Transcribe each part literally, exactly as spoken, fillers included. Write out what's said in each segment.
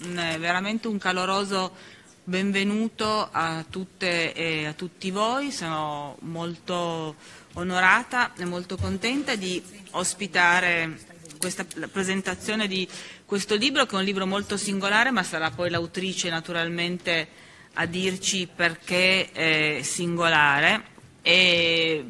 un, veramente un caloroso benvenuto a tutte e a tutti voi. Sono molto onorata e molto contenta di ospitare questa la presentazione di questo libro, che è un libro molto singolare, ma sarà poi l'autrice naturalmente a dirci perché è singolare. E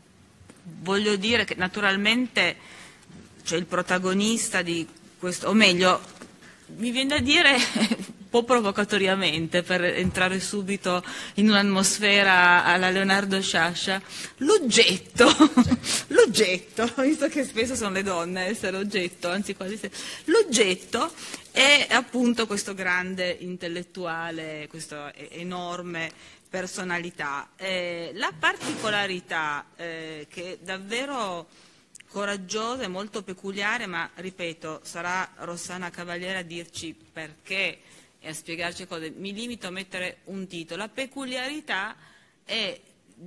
voglio dire che naturalmente, cioè, il protagonista di questo, o meglio, mi viene da dire un po' provocatoriamente, per entrare subito in un'atmosfera alla Leonardo Sciascia, l'oggetto, l'oggetto, visto che spesso sono le donne a essere oggetto, anzi quasi sempre, l'oggetto è appunto questo grande intellettuale, questa enorme personalità. Eh, la particolarità eh, che davvero coraggiosa e molto peculiare, ma ripeto, sarà Rossana Cavaliere a dirci perché e a spiegarci cose. Mi limito a mettere un titolo. La peculiarità è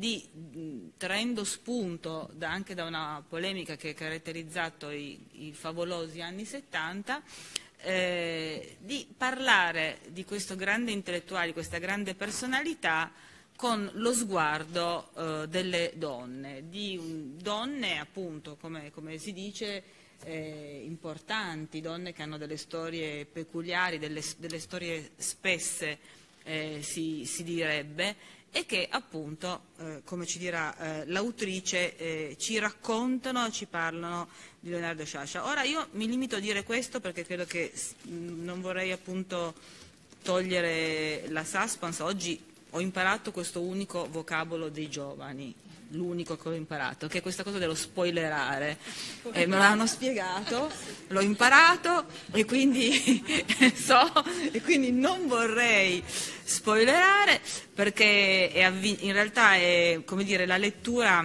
di, traendo spunto da, anche da una polemica che ha caratterizzato i, i favolosi anni settanta, eh, di parlare di questo grande intellettuale, di questa grande personalità, con lo sguardo eh, delle donne, di um, donne appunto, come, come si dice, eh, importanti, donne che hanno delle storie peculiari, delle, delle storie spesse, eh, si, si direbbe, e che appunto, eh, come ci dirà eh, l'autrice, eh, ci raccontano, ci parlano di Leonardo Sciascia. Ora io mi limito a dire questo perché credo che mh, non vorrei appunto togliere la suspense. Oggi ho imparato questo unico vocabolo dei giovani, l'unico che ho imparato, che è questa cosa dello spoilerare. Eh, me l'hanno spiegato, l'ho imparato e quindi so, e quindi non vorrei spoilerare, perché è in realtà è, come dire, la lettura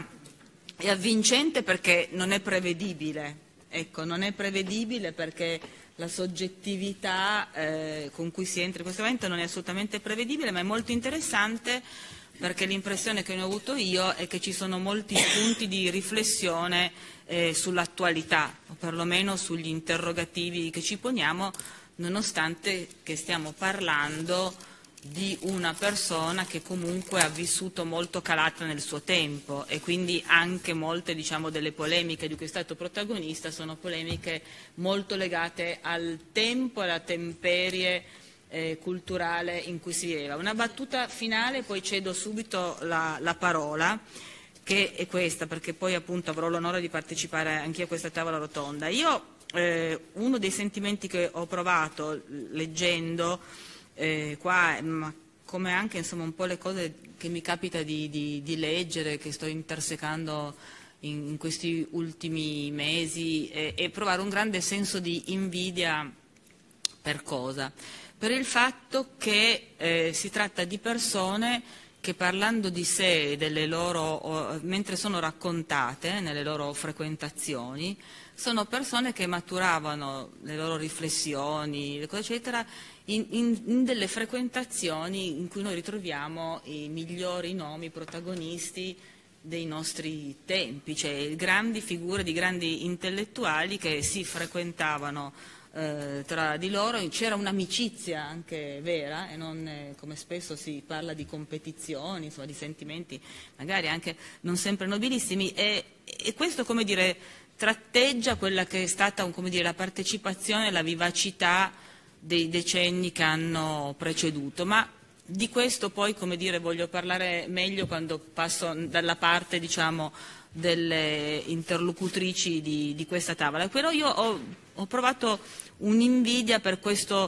è avvincente perché non è prevedibile. Ecco, non è prevedibile perché la soggettività eh, con cui si entra in questo momento non è assolutamente prevedibile, ma è molto interessante perché l'impressione che ne ho avuto io è che ci sono molti spunti di riflessione eh, sull'attualità, o perlomeno sugli interrogativi che ci poniamo, nonostante che stiamo parlando di una persona che comunque ha vissuto molto calata nel suo tempo, e quindi anche molte, diciamo, delle polemiche di cui è stato protagonista sono polemiche molto legate al tempo e alla temperie eh, culturale in cui si viveva. Una battuta finale, poi cedo subito la, la parola, che è questa, perché poi appunto avrò l'onore di partecipare anch'io a questa tavola rotonda. Io eh, uno dei sentimenti che ho provato leggendo Eh, qua, ma come anche insomma un po' le cose che mi capita di, di, di leggere, che sto intersecando in, in questi ultimi mesi, e, e provare un grande senso di invidia. Per cosa? Per il fatto che eh, si tratta di persone che, parlando di sé e delle loro, o, mentre sono raccontate nelle loro frequentazioni, sono persone che maturavano le loro riflessioni, le cose eccetera, in, in, in delle frequentazioni in cui noi ritroviamo i migliori nomi, i protagonisti dei nostri tempi, cioè grandi figure di grandi intellettuali che si frequentavano eh, tra di loro. C'era un'amicizia anche vera, e non eh, come spesso si parla di competizioni, insomma, di sentimenti magari anche non sempre nobilissimi, e, e questo, come dire, tratteggia quella che è stata, come dire, la partecipazione e la vivacità dei decenni che hanno preceduto. Ma di questo poi, come dire, voglio parlare meglio quando passo dalla parte, diciamo, delle interlocutrici di, di questa tavola. Però io ho, ho provato un'invidia per questa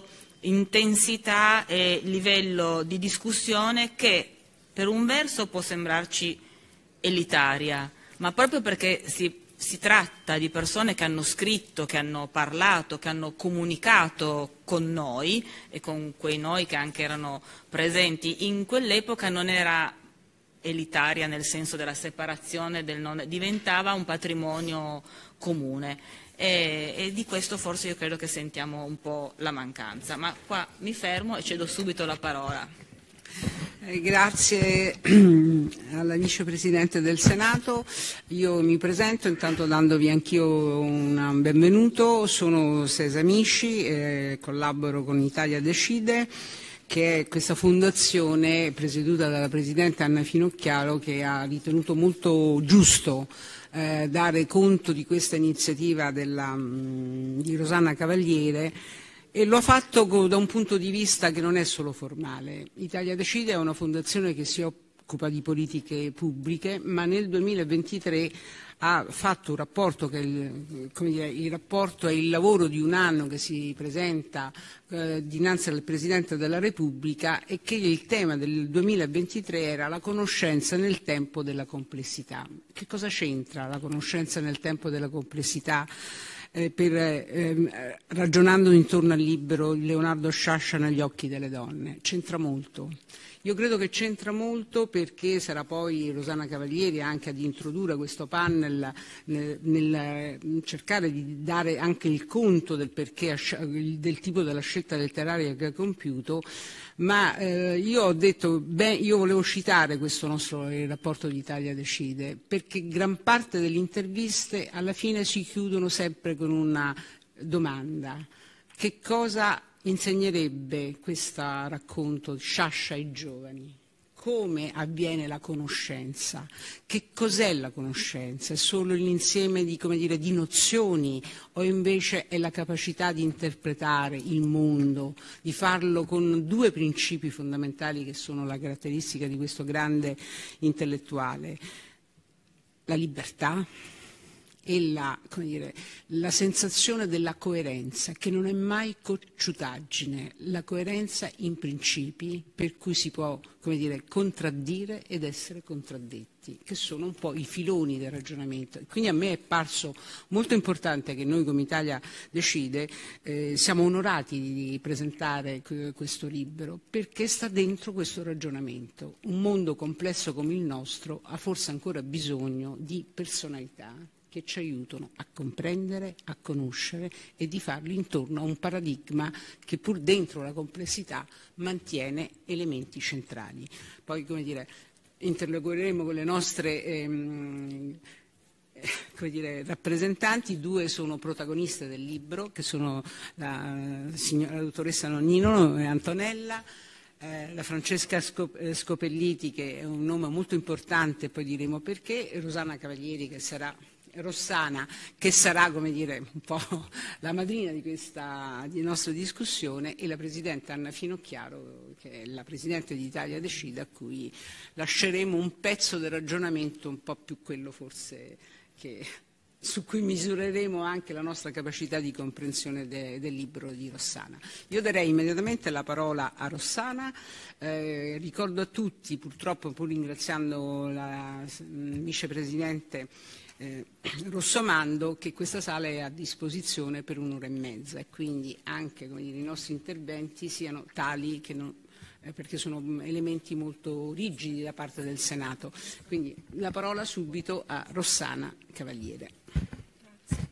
intensità e livello di discussione che per un verso può sembrarci elitaria, ma proprio perché si Si tratta di persone che hanno scritto, che hanno parlato, che hanno comunicato con noi, e con quei noi che anche erano presenti in quell'epoca. Non era elitaria nel senso della separazione, del non, diventava un patrimonio comune, e, e di questo forse io credo che sentiamo un po' la mancanza. Ma qua mi fermo e cedo subito la parola. Eh, grazie alla Vicepresidente del Senato. Io mi presento intanto dandovi anch'io un benvenuto. Sono Sesa Misci, eh, collaboro con Italia Decide, che è questa fondazione presieduta dalla Presidente Anna Finocchiaro, che ha ritenuto molto giusto eh, dare conto di questa iniziativa della, mh, di Rosanna Cavaliere, e lo ha fatto da un punto di vista che non è solo formale. Italia Decide è una fondazione che si occupa di politiche pubbliche, ma nel duemilaventitré ha fatto un rapporto che è il, come dire, il rapporto è il lavoro di un anno che si presenta eh, dinanzi al Presidente della Repubblica, e che il tema del duemilaventitré era la conoscenza nel tempo della complessità. Che cosa c'entra la conoscenza nel tempo della complessità? Eh, per, eh, ragionando intorno al libro di Leonardo Sciascia Negli occhi delle donne, c'entra molto. Io credo che c'entra molto, perché sarà poi Rosanna Cavalieri anche ad introdurre questo panel nel, nel cercare di dare anche il conto del perché, del tipo della scelta letteraria che ha compiuto, ma eh, io ho detto, beh, io volevo citare questo nostro rapporto di Italia Decide, perché gran parte delle interviste alla fine si chiudono sempre con una domanda: che cosa insegnerebbe questo racconto di Sciascia ai giovani? Come avviene la conoscenza? Che cos'è la conoscenza? È solo l'insieme di, come dire, di nozioni, o invece è la capacità di interpretare il mondo, di farlo con due principi fondamentali che sono la caratteristica di questo grande intellettuale: la libertà e la, come dire, la sensazione della coerenza, che non è mai cocciutaggine, la coerenza in principi per cui si può, come dire, contraddire ed essere contraddetti, che sono un po' i filoni del ragionamento. Quindi a me è parso molto importante che noi come Italia Decide eh, siamo onorati di presentare questo libro, perché sta dentro questo ragionamento. Un mondo complesso come il nostro ha forse ancora bisogno di personalità che ci aiutano a comprendere, a conoscere, e di farli intorno a un paradigma che, pur dentro la complessità, mantiene elementi centrali. Poi, come dire, interloqueremo con le nostre ehm, come dire, rappresentanti. Due sono protagoniste del libro, che sono la, signora, la dottoressa Nonnino e Antonella, Eh, la Francesca Scopelliti, che è un nome molto importante, poi diremo perché, e Rosanna Cavalieri, che sarà Rossana, che sarà, come dire, un po' la madrina di questa di nostra discussione, e la Presidente Anna Finocchiaro, che è la Presidente di Italia Decide, a cui lasceremo un pezzo del ragionamento, un po' più quello forse che, su cui misureremo anche la nostra capacità di comprensione de, del libro di Rossana. Io darei immediatamente la parola a Rossana. Eh, ricordo a tutti, purtroppo, pur ringraziando la Vicepresidente Eh, Rossomando, che questa sala è a disposizione per un'ora e mezza, e quindi anche, come dire, i nostri interventi siano tali che non, eh, perché sono elementi molto rigidi da parte del Senato. Quindi la parola subito a Rossana Cavaliere. Grazie.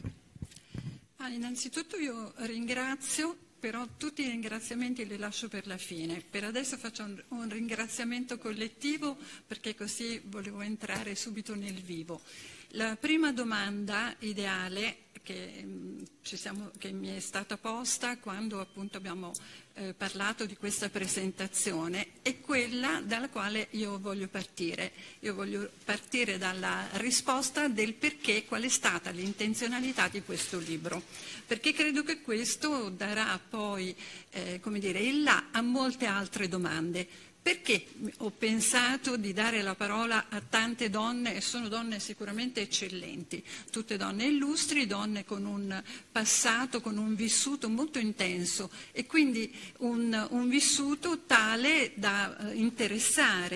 Ah, innanzitutto io ringrazio, però tutti i ringraziamenti li lascio per la fine. Per adesso faccio un, un ringraziamento collettivo, perché così volevo entrare subito nel vivo. La prima domanda ideale che, ci siamo, che mi è stata posta quando appunto abbiamo eh, parlato di questa presentazione è quella dalla quale io voglio partire. Io voglio partire dalla risposta del perché, qual è stata l'intenzionalità di questo libro, perché credo che questo darà poi eh, come dire, il là a molte altre domande. Perché ho pensato di dare la parola a tante donne, e sono donne sicuramente eccellenti, tutte donne illustri, donne con un passato, con un vissuto molto intenso, e quindi un, un vissuto tale da interessare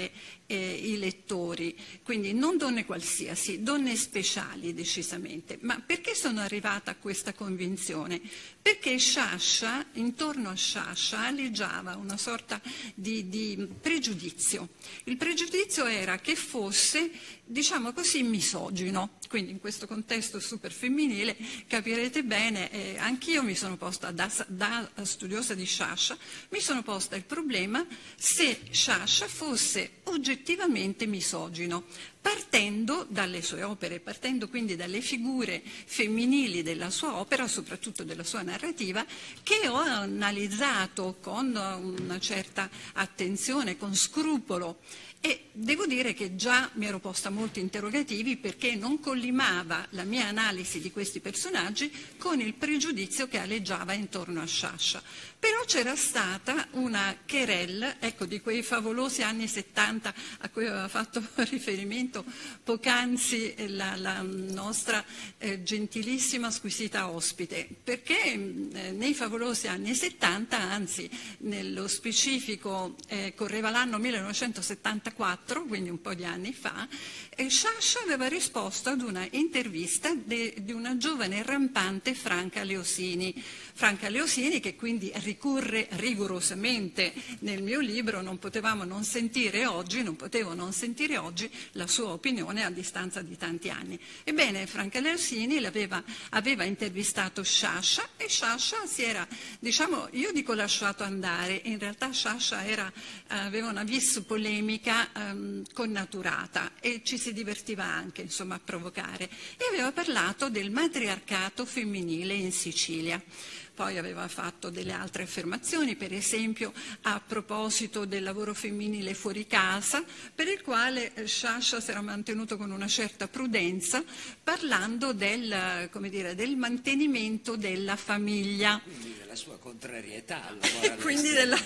eh, i lettori, quindi non donne qualsiasi, donne speciali decisamente. Ma perché sono arrivata a questa convinzione? Perché Sciascia, intorno a Sciascia, aleggiava una sorta di, di pregiudizio. Il pregiudizio era che fosse, diciamo così, misogino. Quindi in questo contesto super femminile capirete bene, eh, anch'io mi sono posta, da, da studiosa di Sciascia, mi sono posta il problema se Sciascia fosse oggettivamente misogino, partendo dalle sue opere, partendo quindi dalle figure femminili della sua opera, soprattutto della sua narrativa, che ho analizzato con una certa attenzione, con scrupolo. E devo dire che già mi ero posta molti interrogativi perché non collimava la mia analisi di questi personaggi con il pregiudizio che aleggiava intorno a Sciascia. Però c'era stata una querelle, ecco, di quei favolosi anni settanta a cui aveva fatto riferimento poc'anzi la, la nostra eh, gentilissima, squisita ospite, perché eh, nei favolosi anni settanta, anzi nello specifico eh, correva l'anno millenovecentosettantaquattro, quindi un po' di anni fa, eh, Sciascia aveva risposto ad una intervista de, di una giovane rampante Franca Leosini. Franca Leosini, che quindi ricorre rigorosamente nel mio libro, non potevamo non sentire oggi, non potevo non sentire oggi la sua opinione a distanza di tanti anni. Ebbene, Franca Leosini aveva, aveva intervistato Sciascia e Sciascia si era, diciamo, io dico lasciato andare, in realtà Sciascia era, aveva una vis polemica um, connaturata e ci si divertiva anche, insomma, a provocare, e aveva parlato del matriarcato femminile in Sicilia. Poi aveva fatto delle altre affermazioni, per esempio a proposito del lavoro femminile fuori casa, per il quale Sciascia si era mantenuto con una certa prudenza, parlando del, come dire, del mantenimento della famiglia. Quindi della sua contrarietà al lavoro Quindi della...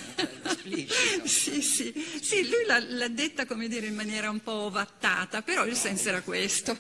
sì, sì. Sì, lui l'ha, l'ha detta, come dire, in maniera un po' ovattata, però il senso era questo.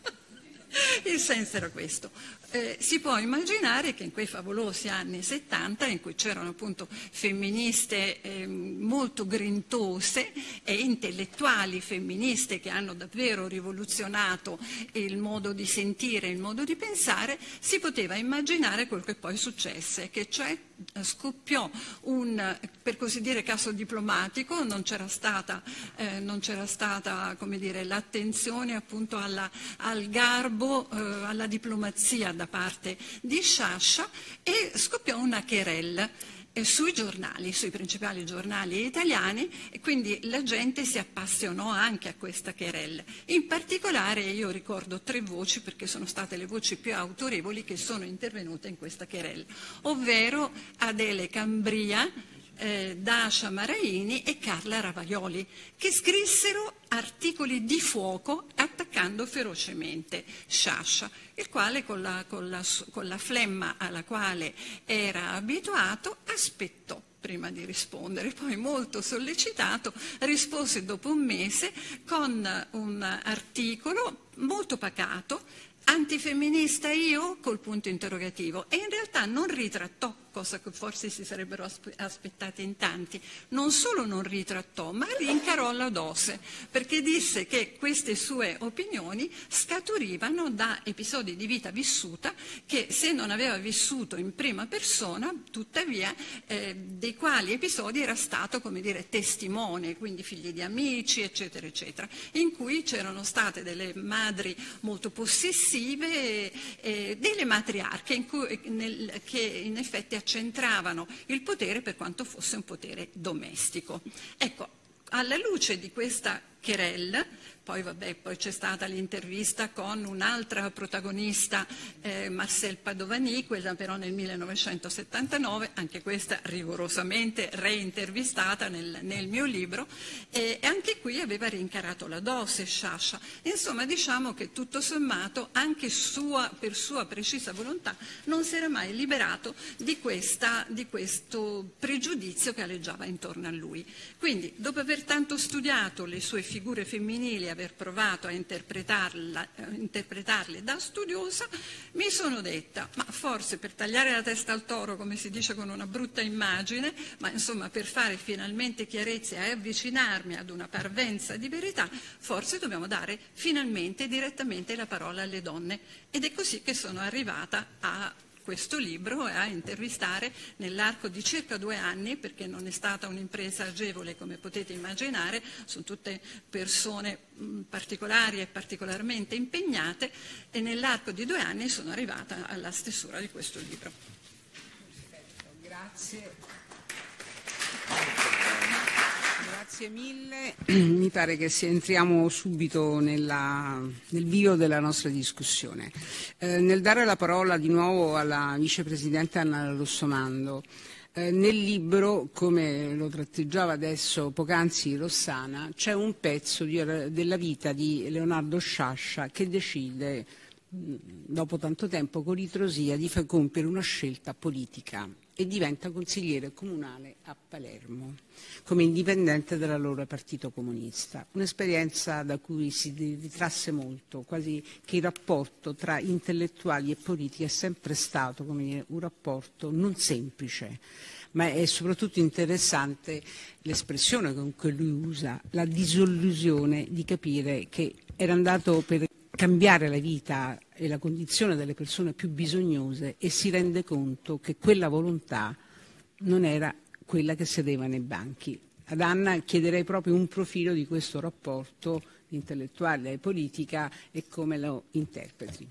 Il senso era questo. Eh, si può immaginare che in quei favolosi anni settanta, in cui c'erano appunto femministe eh, molto grintose e intellettuali femministe che hanno davvero rivoluzionato il modo di sentire, il modo di pensare, si poteva immaginare quel che poi successe, che cioè scoppiò un, per così dire, caso diplomatico, non c'era stata, eh, non c'era stata, come dire, l'attenzione appunto alla, al garbo, eh, alla diplomazia da parte di Sciascia, e scoppiò una querelle sui giornali, sui principali giornali italiani, e quindi la gente si appassionò anche a questa querelle. In particolare io ricordo tre voci, perché sono state le voci più autorevoli che sono intervenute in questa querelle, ovvero Adele Cambria, eh, Dacia Maraini e Carla Ravaioli, che scrissero articoli di fuoco attaccando ferocemente Sciascia, il quale con la, con la, con la flemma alla quale era abituato aspettò prima di rispondere, poi molto sollecitato rispose dopo un mese con un articolo molto pacato: antifemminista io? Col punto interrogativo. E in realtà non ritrattò, cosa che forse si sarebbero aspettati in tanti, non solo non ritrattò, ma rincarò la dose, perché disse che queste sue opinioni scaturivano da episodi di vita vissuta che, se non aveva vissuto in prima persona, tuttavia eh, dei quali episodi era stato, come dire, testimone, quindi figli di amici, eccetera, eccetera, in cui c'erano state delle madri molto possessive, eh, delle matriarche in cui, nel, che in effetti accentravano il potere per quanto fosse un potere domestico. Ecco, alla luce di questa querelle, poi, vabbè, poi c'è stata l'intervista con un'altra protagonista, eh, Marcel Padovani, quella però nel millenovecentosettantanove, anche questa rigorosamente reintervistata nel, nel mio libro, e anche qui aveva rincarato la dose Sciascia. Insomma, diciamo che tutto sommato, anche sua, per sua precisa volontà, non si era mai liberato di, questa, di questo pregiudizio che aleggiava intorno a lui. Quindi, dopo aver tanto studiato le sue figure femminili, aver provato a interpretarla, eh, interpretarli da studiosa, mi sono detta, ma forse per tagliare la testa al toro, come si dice con una brutta immagine, ma insomma per fare finalmente chiarezza e avvicinarmi ad una parvenza di verità, forse dobbiamo dare finalmente direttamente la parola alle donne. Ed è così che sono arrivata a questo libro e a intervistare nell'arco di circa due anni, perché non è stata un'impresa agevole come potete immaginare, sono tutte persone mh, particolari e particolarmente impegnate, e nell'arco di due anni sono arrivata alla stesura di questo libro. Perfetto, grazie. Grazie mille, mi pare che se entriamo subito nella, nel vivo della nostra discussione. Eh, nel dare la parola di nuovo alla vicepresidente Anna Rossomando, eh, nel libro, come lo tratteggiava adesso poc'anzi Rossana, c'è un pezzo di, della vita di Leonardo Sciascia che decide, dopo tanto tempo, con ritrosia, di far compiere una scelta politica e diventa consigliere comunale a Palermo come indipendente dall'allora Partito Comunista. Un'esperienza da cui si ritrasse molto, quasi che il rapporto tra intellettuali e politica è sempre stato, come dire, un rapporto non semplice, ma è soprattutto interessante l'espressione con cui lui usa, la disillusione di capire che era andato per cambiare la vita e la condizione delle persone più bisognose e si rende conto che quella volontà non era quella che sedeva nei banchi. Ad Anna chiederei proprio un profilo di questo rapporto intellettuale e politica e come lo interpreti.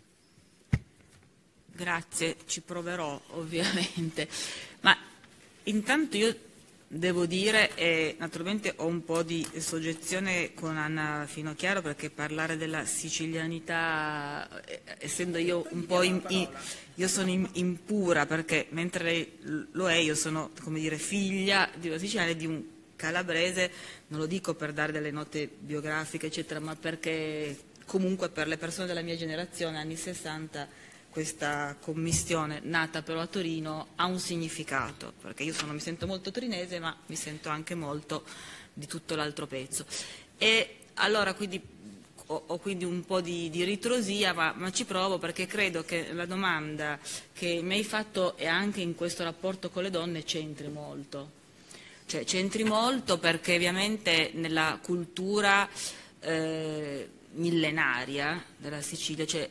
Grazie, ci proverò ovviamente, ma intanto io devo dire, e naturalmente ho un po' di soggezione con Anna Finocchiaro, perché parlare della sicilianità, essendo io un po' in, in, io sono in, impura, perché mentre lei lo è, io sono, come dire, figlia di una siciliana e di un calabrese, non lo dico per dare delle note biografiche eccetera, ma perché comunque per le persone della mia generazione, anni sessanta, questa commistione nata però a Torino ha un significato, perché io sono, mi sento molto torinese, ma mi sento anche molto di tutto l'altro pezzo. E allora quindi ho, ho quindi un po' di, di ritrosia, ma, ma ci provo, perché credo che la domanda che mi hai fatto e anche in questo rapporto con le donne c'entri molto. Cioè c'entri molto perché ovviamente nella cultura eh, millenaria della Sicilia, cioè,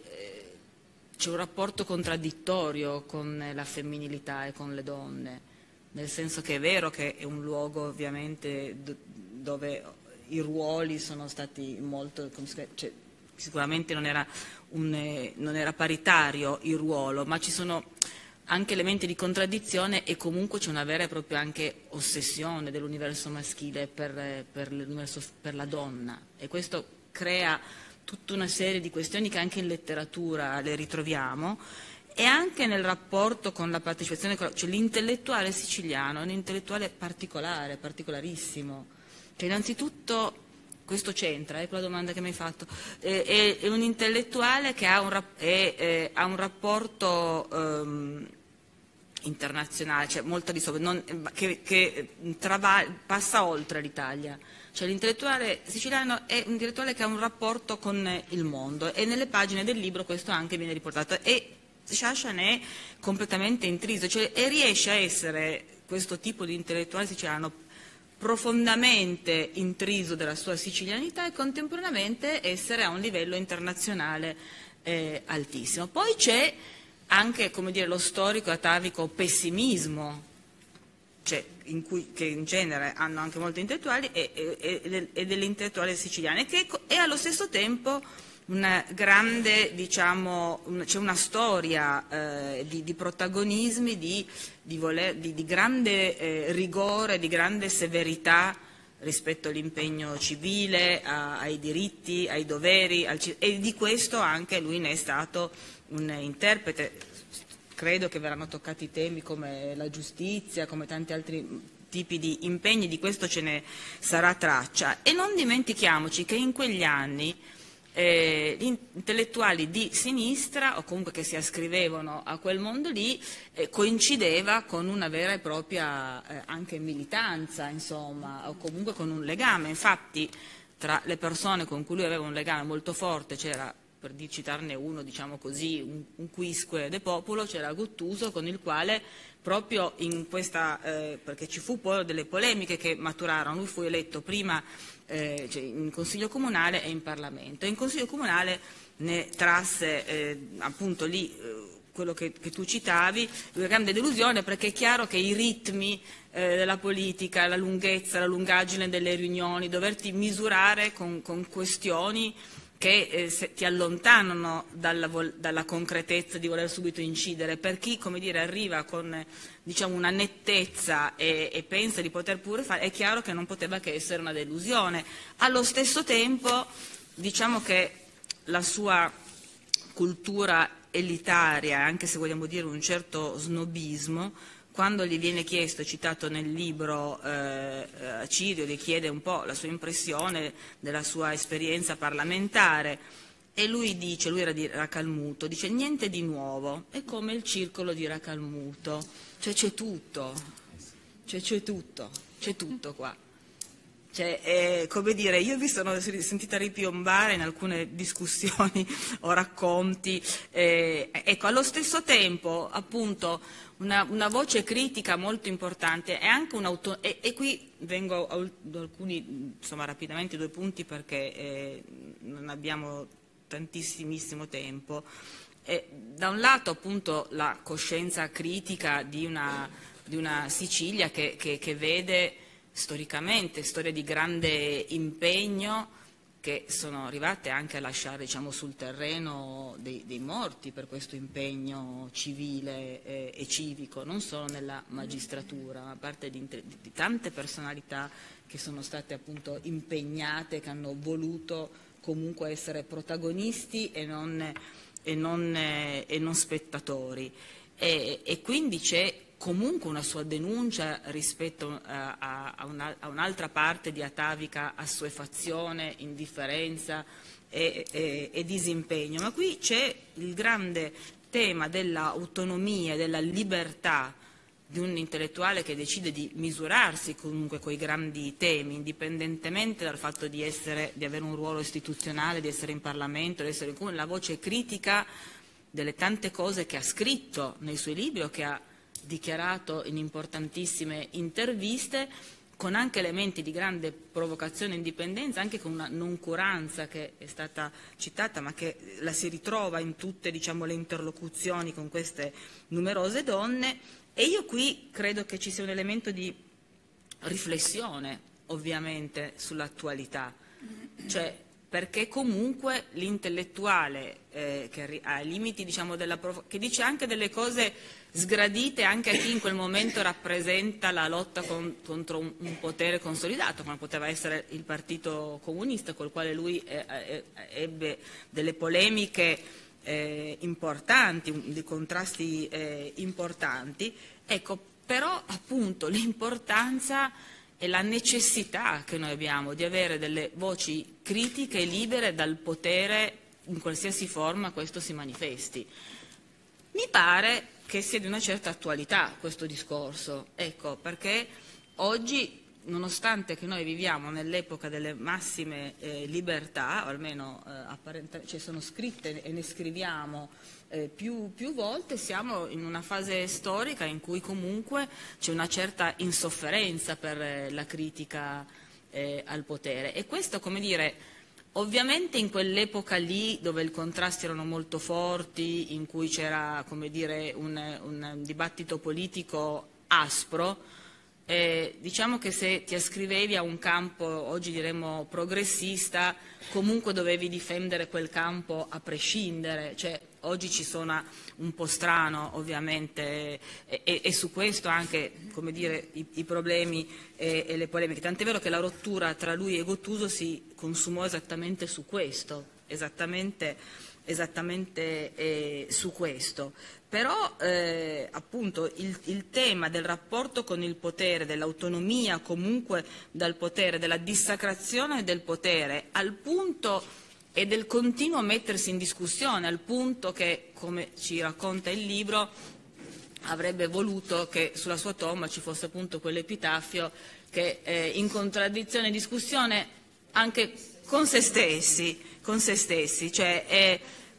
c'è un rapporto contraddittorio con la femminilità e con le donne, nel senso che è vero che è un luogo ovviamente dove i ruoli sono stati molto, cioè, sicuramente non era, un, non era paritario il ruolo, ma ci sono anche elementi di contraddizione e comunque c'è una vera e propria anche ossessione dell'universo maschile per, per, l'universo, per la donna, e questo crea tutta una serie di questioni che anche in letteratura le ritroviamo, e anche nel rapporto con la partecipazione, cioè l'intellettuale siciliano è un intellettuale particolare, particolarissimo. Cioè innanzitutto, questo c'entra, ecco la domanda che mi hai fatto, è, è, è un intellettuale che ha un, rap, è, è, ha un rapporto um, internazionale, cioè molto di sopra, non, che, che trava, passa oltre l'Italia. Cioè l'intellettuale siciliano è un intellettuale che ha un rapporto con il mondo, e nelle pagine del libro questo anche viene riportato, e Sciascia ne è completamente intriso, cioè, e riesce a essere questo tipo di intellettuale siciliano profondamente intriso della sua sicilianità e contemporaneamente essere a un livello internazionale eh, altissimo. Poi c'è anche, come dire, lo storico atavico pessimismo, cioè, in cui, che in genere hanno anche molti intellettuali, e, e, e delle intellettuali siciliane, che è allo stesso tempo una grande, diciamo, un, c'è una storia eh, di, di protagonismi, di, di, voler, di, di grande eh, rigore, di grande severità rispetto all'impegno civile, a, ai diritti, ai doveri, al, e di questo anche lui ne è stato un interprete. Credo che verranno toccati temi come la giustizia, come tanti altri tipi di impegni, di questo ce ne sarà traccia. E non dimentichiamoci che in quegli anni eh, gli intellettuali di sinistra, o comunque che si ascrivevano a quel mondo lì, eh, coincideva con una vera e propria eh, anche militanza, insomma, o comunque con un legame. Infatti tra le persone con cui lui aveva un legame molto forte c'era, per citarne uno, diciamo così, un, un quisque de popolo, c'era Gottuso, con il quale proprio in questa, eh, perché ci fu poi delle polemiche che maturarono, lui fu eletto prima eh, cioè in Consiglio Comunale e in Parlamento, e in Consiglio Comunale ne trasse eh, appunto lì eh, quello che, che tu citavi, una grande delusione, perché è chiaro che i ritmi eh, della politica, la lunghezza, la lungaggine delle riunioni, doverti misurare con, con questioni che eh, se, ti allontanano dalla, dalla concretezza di voler subito incidere, per chi, come dire, arriva con diciamo, una nettezza e, e pensa di poter pure fare, è chiaro che non poteva che essere una delusione. Allo stesso tempo, diciamo che la sua cultura elitaria, anche se vogliamo dire un certo snobismo, quando gli viene chiesto, citato nel libro, eh, Cirio gli chiede un po' la sua impressione della sua esperienza parlamentare, e lui dice, lui era di Racalmuto, dice niente di nuovo, è come il circolo di Racalmuto, cioè c'è tutto, cioè c'è tutto, c'è tutto qua. Cioè, eh, come dire, io vi sono sentita ripiombare in alcune discussioni o racconti, eh, ecco, allo stesso tempo, appunto, una, una voce critica molto importante e anche un auto, e, e qui vengo a alcuni, insomma, rapidamente due punti perché eh, non abbiamo tantissimissimo tempo. Eh, da un lato, appunto, la coscienza critica di una, di una Sicilia che, che, che vede storicamente storie di grande impegno che sono arrivate anche a lasciare, diciamo, sul terreno dei, dei morti per questo impegno civile eh, e civico, non solo nella magistratura, ma parte di, di tante personalità che sono state appunto impegnate, che hanno voluto comunque essere protagonisti e non, e non, eh, e non spettatori. E, e quindi c'è comunque una sua denuncia rispetto a, a, a, una, a un'altra parte di atavica assuefazione, indifferenza e, e, e disimpegno. Ma qui c'è il grande tema dell'autonomia, della libertà di un intellettuale che decide di misurarsi comunque con i grandi temi, indipendentemente dal fatto di, essere, di avere un ruolo istituzionale, di essere in Parlamento, di essere in la voce critica delle tante cose che ha scritto nei suoi libri o che ha dichiarato in importantissime interviste, con anche elementi di grande provocazione e indipendenza, anche con una noncuranza che è stata citata, ma che la si ritrova in tutte, diciamo, le interlocuzioni con queste numerose donne. E io qui credo che ci sia un elemento di riflessione, ovviamente, sull'attualità, cioè perché comunque l'intellettuale eh, che ha i limiti, diciamo, della provo- che dice anche delle cose sgradite anche a chi in quel momento rappresenta la lotta con, contro un, un potere consolidato, come poteva essere il Partito Comunista, col quale lui eh, eh, ebbe delle polemiche eh, importanti, dei contrasti eh, importanti. Ecco, però appunto l'importanza e la necessità che noi abbiamo di avere delle voci critiche e libere dal potere in qualsiasi forma questo si manifesti. Mi pare che sia di una certa attualità questo discorso, ecco, perché oggi, nonostante che noi viviamo nell'epoca delle massime eh, libertà, o almeno eh, apparentemente, cioè sono scritte e ne scriviamo eh, più, più volte, siamo in una fase storica in cui comunque c'è una certa insofferenza per eh, la critica eh, al potere. E questo, come dire, ovviamente in quell'epoca lì dove i contrasti erano molto forti, in cui c'era, come dire, un, un dibattito politico aspro, Eh, diciamo che se ti ascrivevi a un campo, oggi diremmo progressista, comunque dovevi difendere quel campo a prescindere, cioè oggi ci suona un po' strano ovviamente e, e, e su questo anche, come dire, i, i problemi e, e le polemiche, tant'è vero che la rottura tra lui e Gottuso si consumò esattamente su questo, esattamente, esattamente eh, su questo. Però eh, appunto il, il tema del rapporto con il potere, dell'autonomia comunque dal potere, della dissacrazione del potere, al punto e del continuo mettersi in discussione, al punto che, come ci racconta il libro, avrebbe voluto che sulla sua tomba ci fosse appunto quell'epitafio che eh, in contraddizione e discussione anche con se stessi, con se stessi, cioè è,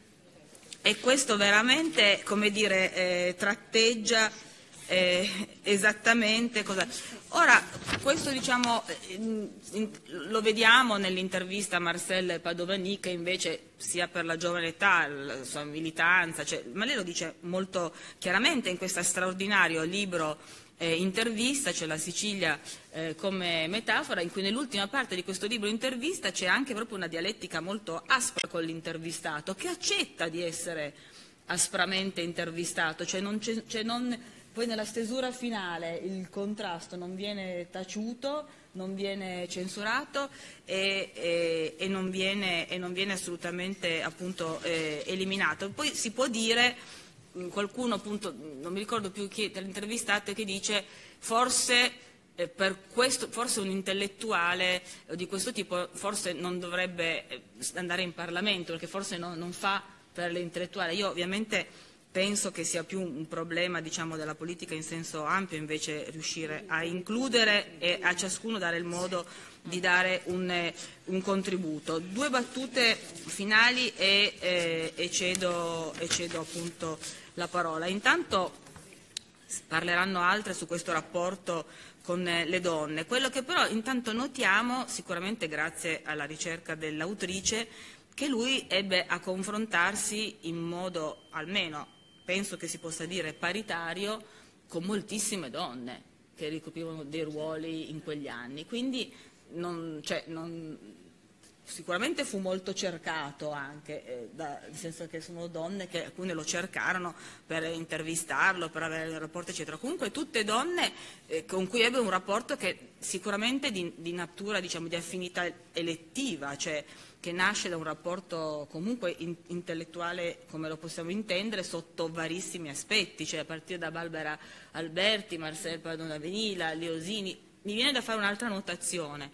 e questo veramente, come dire, eh, tratteggia eh, esattamente cosa. Ora, questo diciamo in, in, lo vediamo nell'intervista a Marcel Padovani, che invece sia per la giovane età, la sua militanza, cioè, ma lei lo dice molto chiaramente in questo straordinario libro eh, intervista, c'è la Sicilia eh, come metafora, in cui nell'ultima parte di questo libro intervista c'è anche proprio una dialettica molto aspra con l'intervistato, che accetta di essere aspramente intervistato, cioè non c'è, cioè non, poi nella stesura finale il contrasto non viene taciuto, non viene censurato e, e, e, non, viene, e non viene assolutamente appunto eh, eliminato. Poi si può dire, qualcuno appunto, non mi ricordo più chi dell'intervistato, che dice forse eh, per questo, forse un intellettuale di questo tipo forse non dovrebbe andare in Parlamento, perché forse no, non fa per l'intellettuale. Io ovviamente penso che sia più un problema, diciamo, della politica in senso ampio, invece riuscire a includere e a ciascuno dare il modo di dare un, un contributo. Due battute finali e, eh, e, cedo, e cedo appunto la parola. Intanto parleranno altre su questo rapporto con le donne. Quello che però intanto notiamo, sicuramente grazie alla ricerca dell'autrice, che lui ebbe a confrontarsi in modo, almeno penso che si possa dire paritario, con moltissime donne che ricoprivano dei ruoli in quegli anni. Quindi non, cioè, non, sicuramente fu molto cercato anche, eh, da, nel senso che sono donne che alcune lo cercarono per intervistarlo, per avere un rapporto eccetera. Comunque tutte donne eh, con cui ebbe un rapporto che sicuramente di, di natura, diciamo, di affinità elettiva, cioè che nasce da un rapporto comunque in, intellettuale, come lo possiamo intendere, sotto varissimi aspetti, cioè a partire da Barbara Alberti, Marcel Padovani, Leosini. Mi viene da fare un'altra notazione,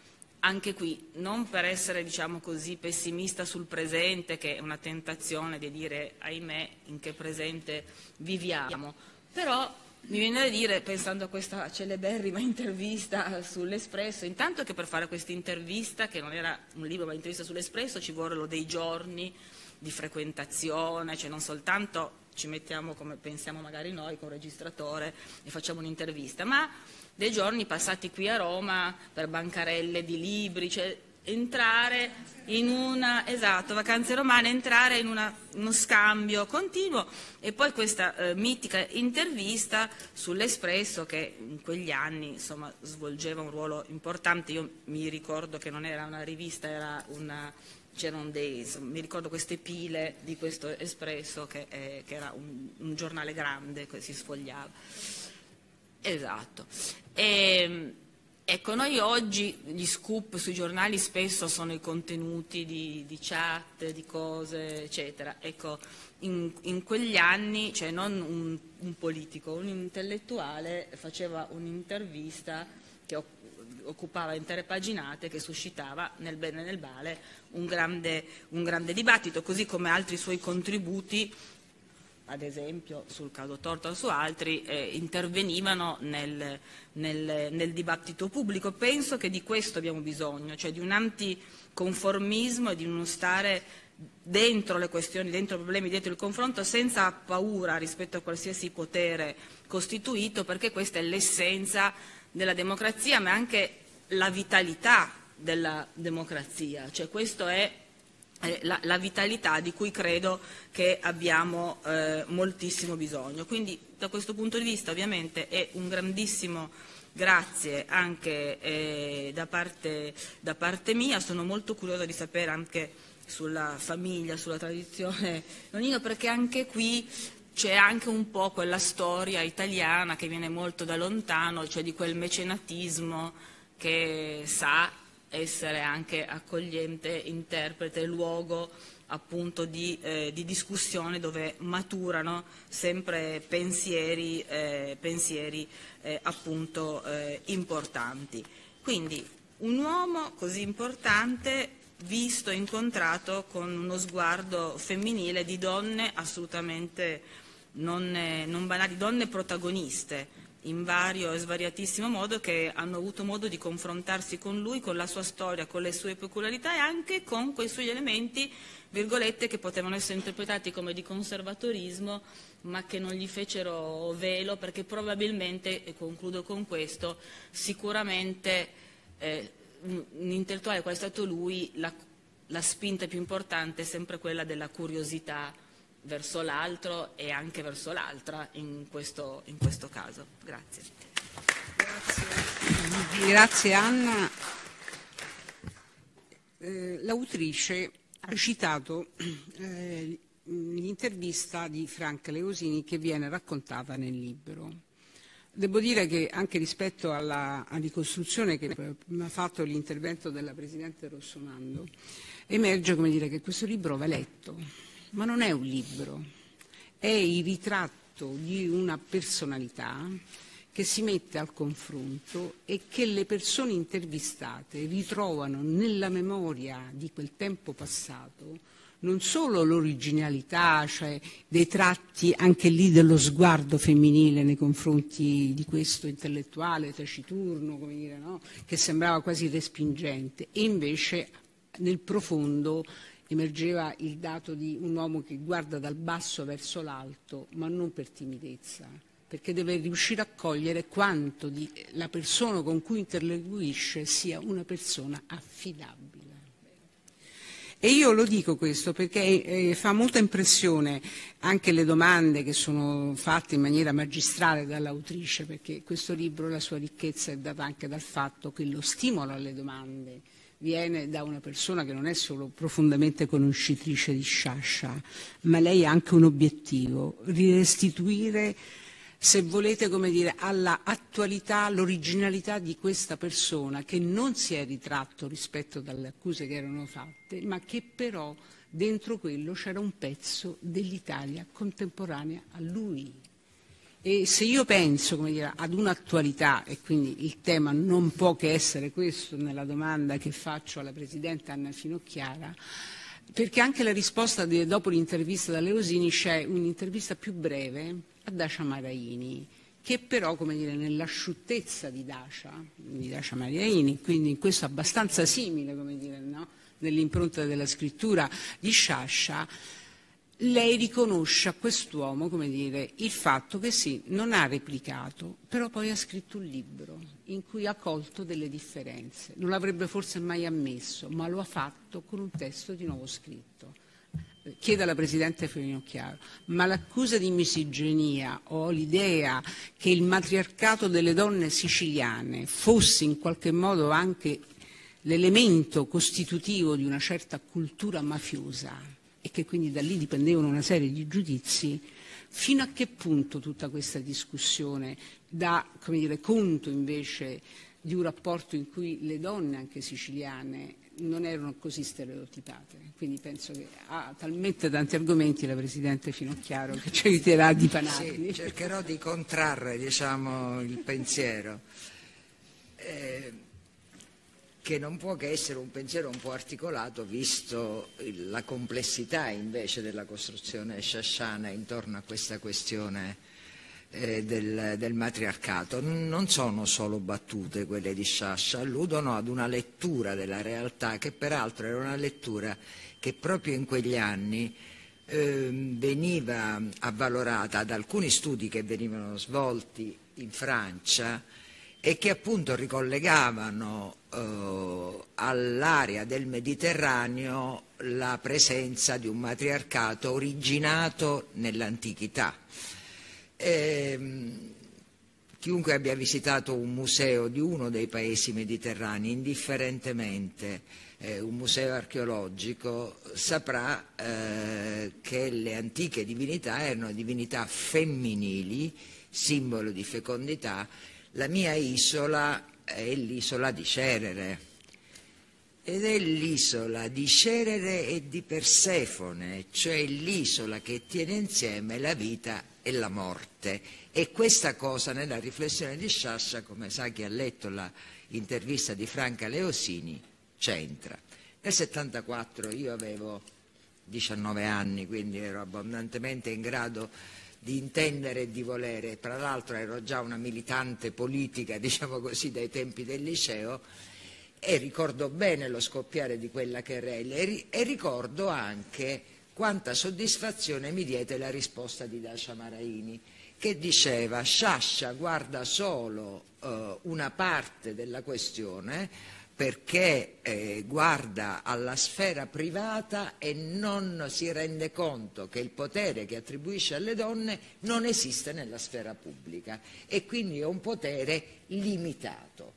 anche qui, non per essere, diciamo così, pessimista sul presente, che è una tentazione di dire, ahimè, in che presente viviamo, però mi viene da dire, pensando a questa celeberrima intervista sull'Espresso, intanto che per fare questa intervista, che non era un libro ma un'intervista sull'Espresso, ci vollero dei giorni di frequentazione, cioè non soltanto ci mettiamo come pensiamo magari noi con un registratore e facciamo un'intervista, ma dei giorni passati qui a Roma per bancarelle di libri, cioè entrare in una, esatto, vacanze romane, entrare in una, uno scambio continuo, e poi questa eh, mitica intervista sull'Espresso che in quegli anni insomma svolgeva un ruolo importante. Io mi ricordo che non era una rivista, era una, c'erano dei, insomma, mi ricordo queste pile di questo Espresso che, eh, che era un, un giornale grande che si sfogliava. Esatto. E, ecco, noi oggi gli scoop sui giornali spesso sono i contenuti di, di chat, di cose, eccetera. Ecco, in, in quegli anni, cioè non un, un politico, un intellettuale faceva un'intervista che occupava intere paginate, che suscitava nel bene e nel male un grande, un grande dibattito, così come altri suoi contributi, ad esempio sul caso Tortora o su altri, eh, intervenivano nel, nel, nel dibattito pubblico. Penso che di questo abbiamo bisogno, cioè di un anticonformismo e di uno stare dentro le questioni, dentro i problemi, dentro il confronto, senza paura rispetto a qualsiasi potere costituito, perché questa è l'essenza della democrazia, ma anche la vitalità della democrazia, cioè questo è La, la vitalità di cui credo che abbiamo eh, moltissimo bisogno. Quindi da questo punto di vista ovviamente è un grandissimo grazie anche eh, da, parte, da parte mia. Sono molto curiosa di sapere anche sulla famiglia, sulla tradizione nonnina, perché anche qui c'è anche un po' quella storia italiana che viene molto da lontano, cioè di quel mecenatismo che sa essere anche accogliente, interprete, luogo appunto di, eh, di discussione dove maturano sempre pensieri, eh, pensieri eh, appunto eh, importanti. Quindi un uomo così importante visto e incontrato con uno sguardo femminile di donne assolutamente non, non banali, donne protagoniste in vario e svariatissimo modo, che hanno avuto modo di confrontarsi con lui, con la sua storia, con le sue peculiarità e anche con quei suoi elementi, virgolette, che potevano essere interpretati come di conservatorismo, ma che non gli fecero velo, perché probabilmente, e concludo con questo, sicuramente eh, un intellettuale qual è stato lui, la, la spinta più importante è sempre quella della curiosità verso l'altro e anche verso l'altra in questo, in questo caso. Grazie. Grazie, Grazie Anna. Eh, l'autrice ha citato eh, l'intervista di Franca Leosini che viene raccontata nel libro. Devo dire che anche rispetto alla, alla ricostruzione che ha fatto l'intervento della Presidente Rossomando, emerge, come dire, che questo libro va letto, ma non è un libro, è il ritratto di una personalità che si mette al confronto e che le persone intervistate ritrovano nella memoria di quel tempo passato non solo l'originalità, cioè dei tratti anche lì dello sguardo femminile nei confronti di questo intellettuale taciturno, come dire, no? Che sembrava quasi respingente, e invece nel profondo emergeva il dato di un uomo che guarda dal basso verso l'alto, ma non per timidezza, perché deve riuscire a cogliere quanto di la persona con cui interloquisce sia una persona affidabile. E io lo dico questo perché eh, fa molta impressione anche le domande che sono fatte in maniera magistrale dall'autrice, perché questo libro, la sua ricchezza è data anche dal fatto che lo stimolo alle domande viene da una persona che non è solo profondamente conoscitrice di Sciascia, ma lei ha anche un obiettivo: restituire, se volete, come dire, alla attualità l'originalità di questa persona che non si è ritratto rispetto dalle accuse che erano fatte, ma che però dentro quello c'era un pezzo dell'Italia contemporanea a lui. E se io penso, come dire, ad un'attualità, e quindi il tema non può che essere questo nella domanda che faccio alla Presidente Anna Finocchiara, perché anche la risposta di, dopo l'intervista da Leosini c'è un'intervista più breve a Dacia Maraini, che però, come dire, nell'asciuttezza di Dacia, di Dacia Maraini, quindi in questo abbastanza simile, come dire, no? Nell'impronta della scrittura di Sciascia, lei riconosce a quest'uomo, come dire, il fatto che sì, non ha replicato, però poi ha scritto un libro in cui ha colto delle differenze. Non l'avrebbe forse mai ammesso, ma lo ha fatto con un testo di nuovo scritto. Chiede alla Presidente Finocchiaro, ma l'accusa di misoginia o l'idea che il matriarcato delle donne siciliane fosse in qualche modo anche l'elemento costitutivo di una certa cultura mafiosa e che quindi da lì dipendevano una serie di giudizi, fino a che punto tutta questa discussione dà, come dire, conto invece di un rapporto in cui le donne anche siciliane non erano così stereotipate? Quindi penso che ha talmente tanti argomenti la Presidente Finocchiaro che ci aiuterà a dipanarli. Sì, cercherò di contrarre, diciamo, il pensiero, eh, che non può che essere un pensiero un po' articolato, visto la complessità invece della costruzione sciasciana intorno a questa questione eh, del, del matriarcato. Non sono solo battute quelle di Sciascia, alludono ad una lettura della realtà che peraltro era una lettura che proprio in quegli anni eh, veniva avvalorata da alcuni studi che venivano svolti in Francia e che appunto ricollegavano eh, all'area del Mediterraneo la presenza di un matriarcato originato nell'antichità. Eh, chiunque abbia visitato un museo di uno dei paesi mediterranei, indifferentemente eh, un museo archeologico, saprà eh, che le antiche divinità erano divinità femminili, simbolo di fecondità. La mia isola è l'isola di Cerere, ed è l'isola di Cerere e di Persefone, cioè l'isola che tiene insieme la vita e la morte. E questa cosa nella riflessione di Sciascia, come sa chi ha letto l'intervista di Franca Leosini, c'entra. Nel settantaquattro io avevo diciannove anni, quindi ero abbondantemente in grado di intendere e di volere. Tra l'altro ero già una militante politica, diciamo così, dai tempi del liceo, e ricordo bene lo scoppiare di quella querela e, e ricordo anche quanta soddisfazione mi diede la risposta di Dacia Maraini, che diceva: Sciascia guarda solo eh, una parte della questione, perché eh, guarda alla sfera privata e non si rende conto che il potere che attribuisce alle donne non esiste nella sfera pubblica e quindi è un potere limitato.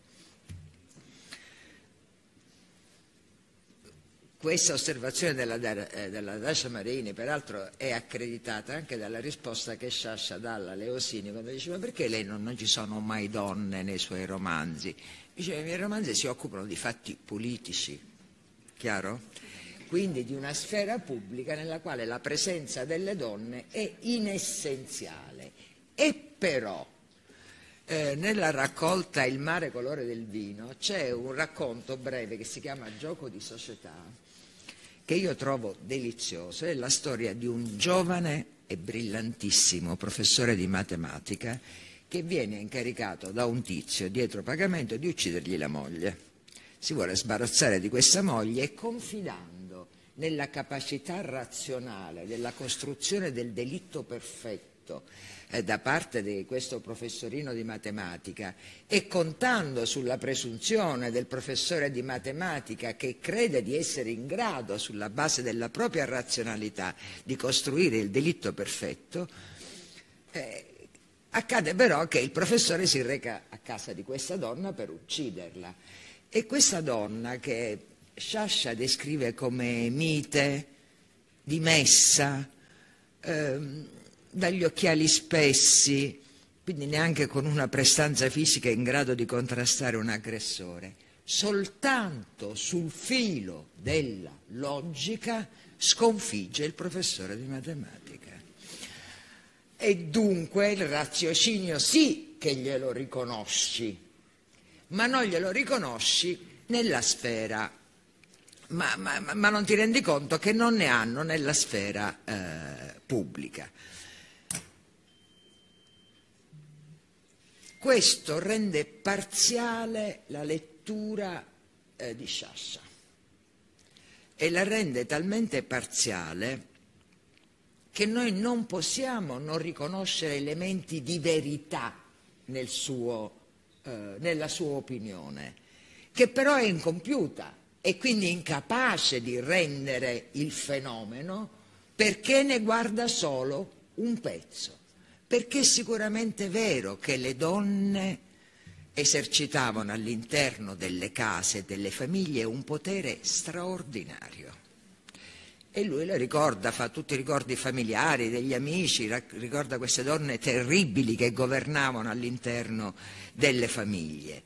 Questa osservazione della, della Dacia Maraini peraltro è accreditata anche dalla risposta che Sciascia dà alla Leosini quando dice: ma perché lei non, non ci sono mai donne nei suoi romanzi? Dice: i miei romanzi si occupano di fatti politici, chiaro? Quindi di una sfera pubblica nella quale la presenza delle donne è inessenziale. E però eh, nella raccolta Il mare colore del vino c'è un racconto breve che si chiama Gioco di società, che io trovo delizioso. È la storia di un giovane e brillantissimo professore di matematica che viene incaricato da un tizio dietro pagamento di uccidergli la moglie. Si vuole sbarazzare di questa moglie e, confidando nella capacità razionale della costruzione del delitto perfetto eh, da parte di questo professorino di matematica e contando sulla presunzione del professore di matematica che crede di essere in grado, sulla base della propria razionalità, di costruire il delitto perfetto, eh, accade però che il professore si reca a casa di questa donna per ucciderla. E questa donna, che Sciascia descrive come mite, dimessa, ehm, dagli occhiali spessi, quindi neanche con una prestanza fisica in grado di contrastare un aggressore, soltanto sul filo della logica sconfigge il professore di matematica. E dunque il raziocinio sì che glielo riconosci, ma non glielo riconosci nella sfera, ma, ma, ma non ti rendi conto che non ne hanno nella sfera eh, pubblica. Questo rende parziale la lettura eh, di Sciascia e la rende talmente parziale che noi non possiamo non riconoscere elementi di verità nel suo, eh, nella sua opinione, che però è incompiuta e quindi incapace di rendere il fenomeno, perché ne guarda solo un pezzo. Perché è sicuramente vero che le donne esercitavano all'interno delle case e delle famiglie un potere straordinario. E lui le ricorda, fa tutti i ricordi familiari, degli amici, ricorda queste donne terribili che governavano all'interno delle famiglie.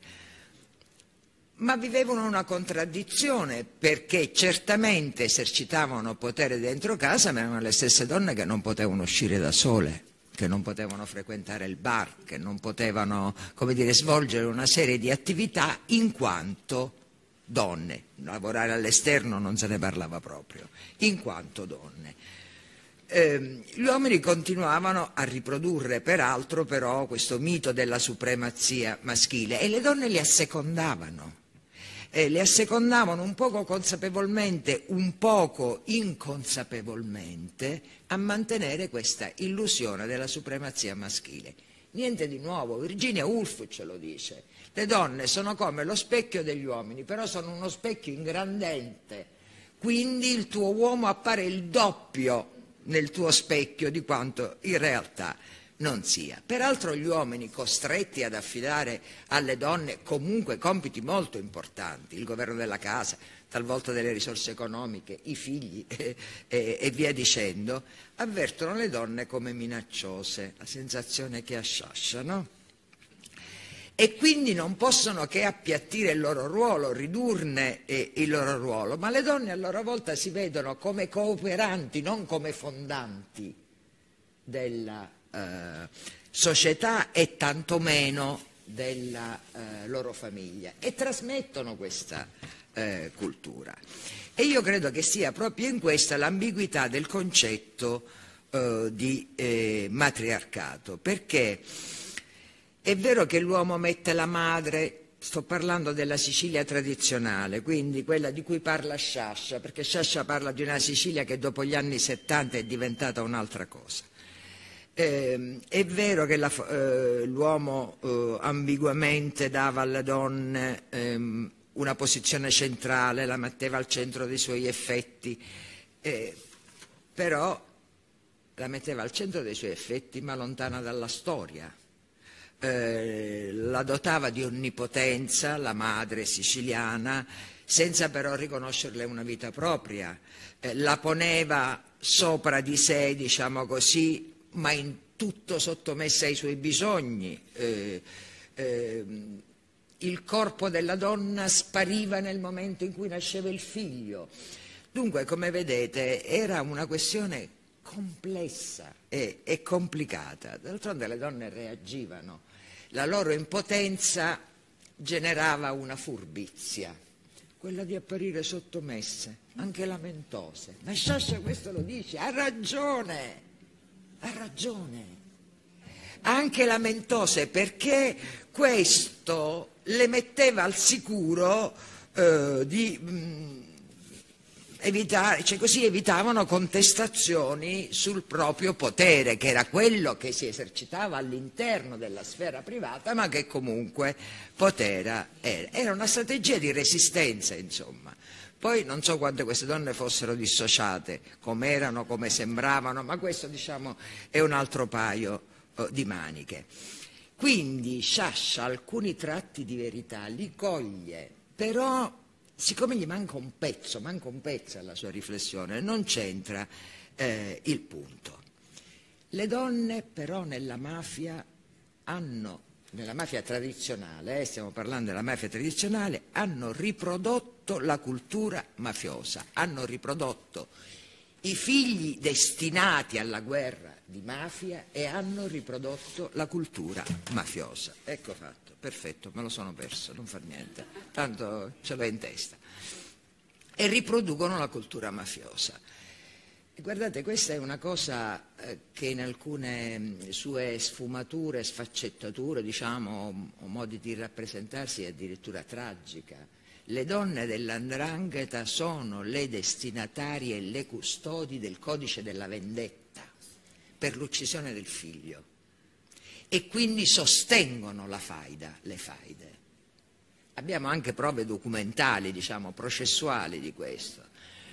Ma vivevano una contraddizione, perché certamente esercitavano potere dentro casa, ma erano le stesse donne che non potevano uscire da sole, che non potevano frequentare il bar, che non potevano, come dire, svolgere una serie di attività in quanto donne. Lavorare all'esterno non se ne parlava proprio, in quanto donne. Eh, gli uomini continuavano a riprodurre peraltro però questo mito della supremazia maschile e le donne li assecondavano. Eh, le assecondavano un poco consapevolmente, un poco inconsapevolmente, a mantenere questa illusione della supremazia maschile. Niente di nuovo, Virginia Woolf ce lo dice. Le donne sono come lo specchio degli uomini, però sono uno specchio ingrandente, quindi il tuo uomo appare il doppio nel tuo specchio di quanto in realtà non sia. Peraltro gli uomini costretti ad affidare alle donne comunque compiti molto importanti, il governo della casa, talvolta delle risorse economiche, i figli eh, eh, e via dicendo, avvertono le donne come minacciose, la sensazione che ha Sciascia, no? E quindi non possono che appiattire il loro ruolo, ridurne eh, il loro ruolo, ma le donne a loro volta si vedono come cooperanti, non come fondanti della Eh, società e tantomeno della eh, loro famiglia, e trasmettono questa eh, cultura. E io credo che sia proprio in questa l'ambiguità del concetto eh, di eh, matriarcato, perché è vero che l'uomo mette la madre. Sto parlando della Sicilia tradizionale, quindi quella di cui parla Sciascia, perché Sciascia parla di una Sicilia che dopo gli anni settanta è diventata un'altra cosa. Eh, è vero che la, eh, l'uomo eh, ambiguamente dava alle donne ehm, una posizione centrale, la metteva al centro dei suoi effetti, eh, però la metteva al centro dei suoi effetti ma lontana dalla storia. Eh, la dotava di onnipotenza, la madre siciliana, senza però riconoscerle una vita propria, eh, la poneva sopra di sé, diciamo così, ma in tutto sottomessa ai suoi bisogni. Eh, eh, il corpo della donna spariva nel momento in cui nasceva il figlio. Dunque, come vedete, era una questione complessa e, e complicata. D'altronde le donne reagivano. La loro impotenza generava una furbizia, quella di apparire sottomesse, anche lamentose. Ma Sciascia questo lo dice, ha ragione, ha ragione. Anche lamentose, perché questo le metteva al sicuro eh, di mh, evitare, cioè così evitavano contestazioni sul proprio potere, che era quello che si esercitava all'interno della sfera privata, ma che comunque potere era. Era una strategia di resistenza, insomma. Poi non so quante queste donne fossero dissociate, come erano, come sembravano, ma questo, diciamo, è un altro paio oh, di maniche. Quindi Sciascia alcuni tratti di verità li coglie, però siccome gli manca un pezzo, manca un pezzo alla sua riflessione, non c'entra eh, il punto. Le donne però nella mafia hanno, nella mafia tradizionale, eh, stiamo parlando della mafia tradizionale, hanno riprodotto la cultura mafiosa, hanno riprodotto i figli destinati alla guerra di mafia e hanno riprodotto la cultura mafiosa. Ecco fatto. Perfetto, me lo sono perso, non fa niente, tanto ce l'ho in testa. E riproducono la cultura mafiosa. E guardate, questa è una cosa eh, che in alcune sue sfumature, sfaccettature, diciamo, o modi di rappresentarsi è addirittura tragica. Le donne dell'Andrangheta sono le destinatarie e le custodi del codice della vendetta per l'uccisione del figlio. E quindi sostengono la faida, le faide. Abbiamo anche prove documentali, diciamo, processuali di questo.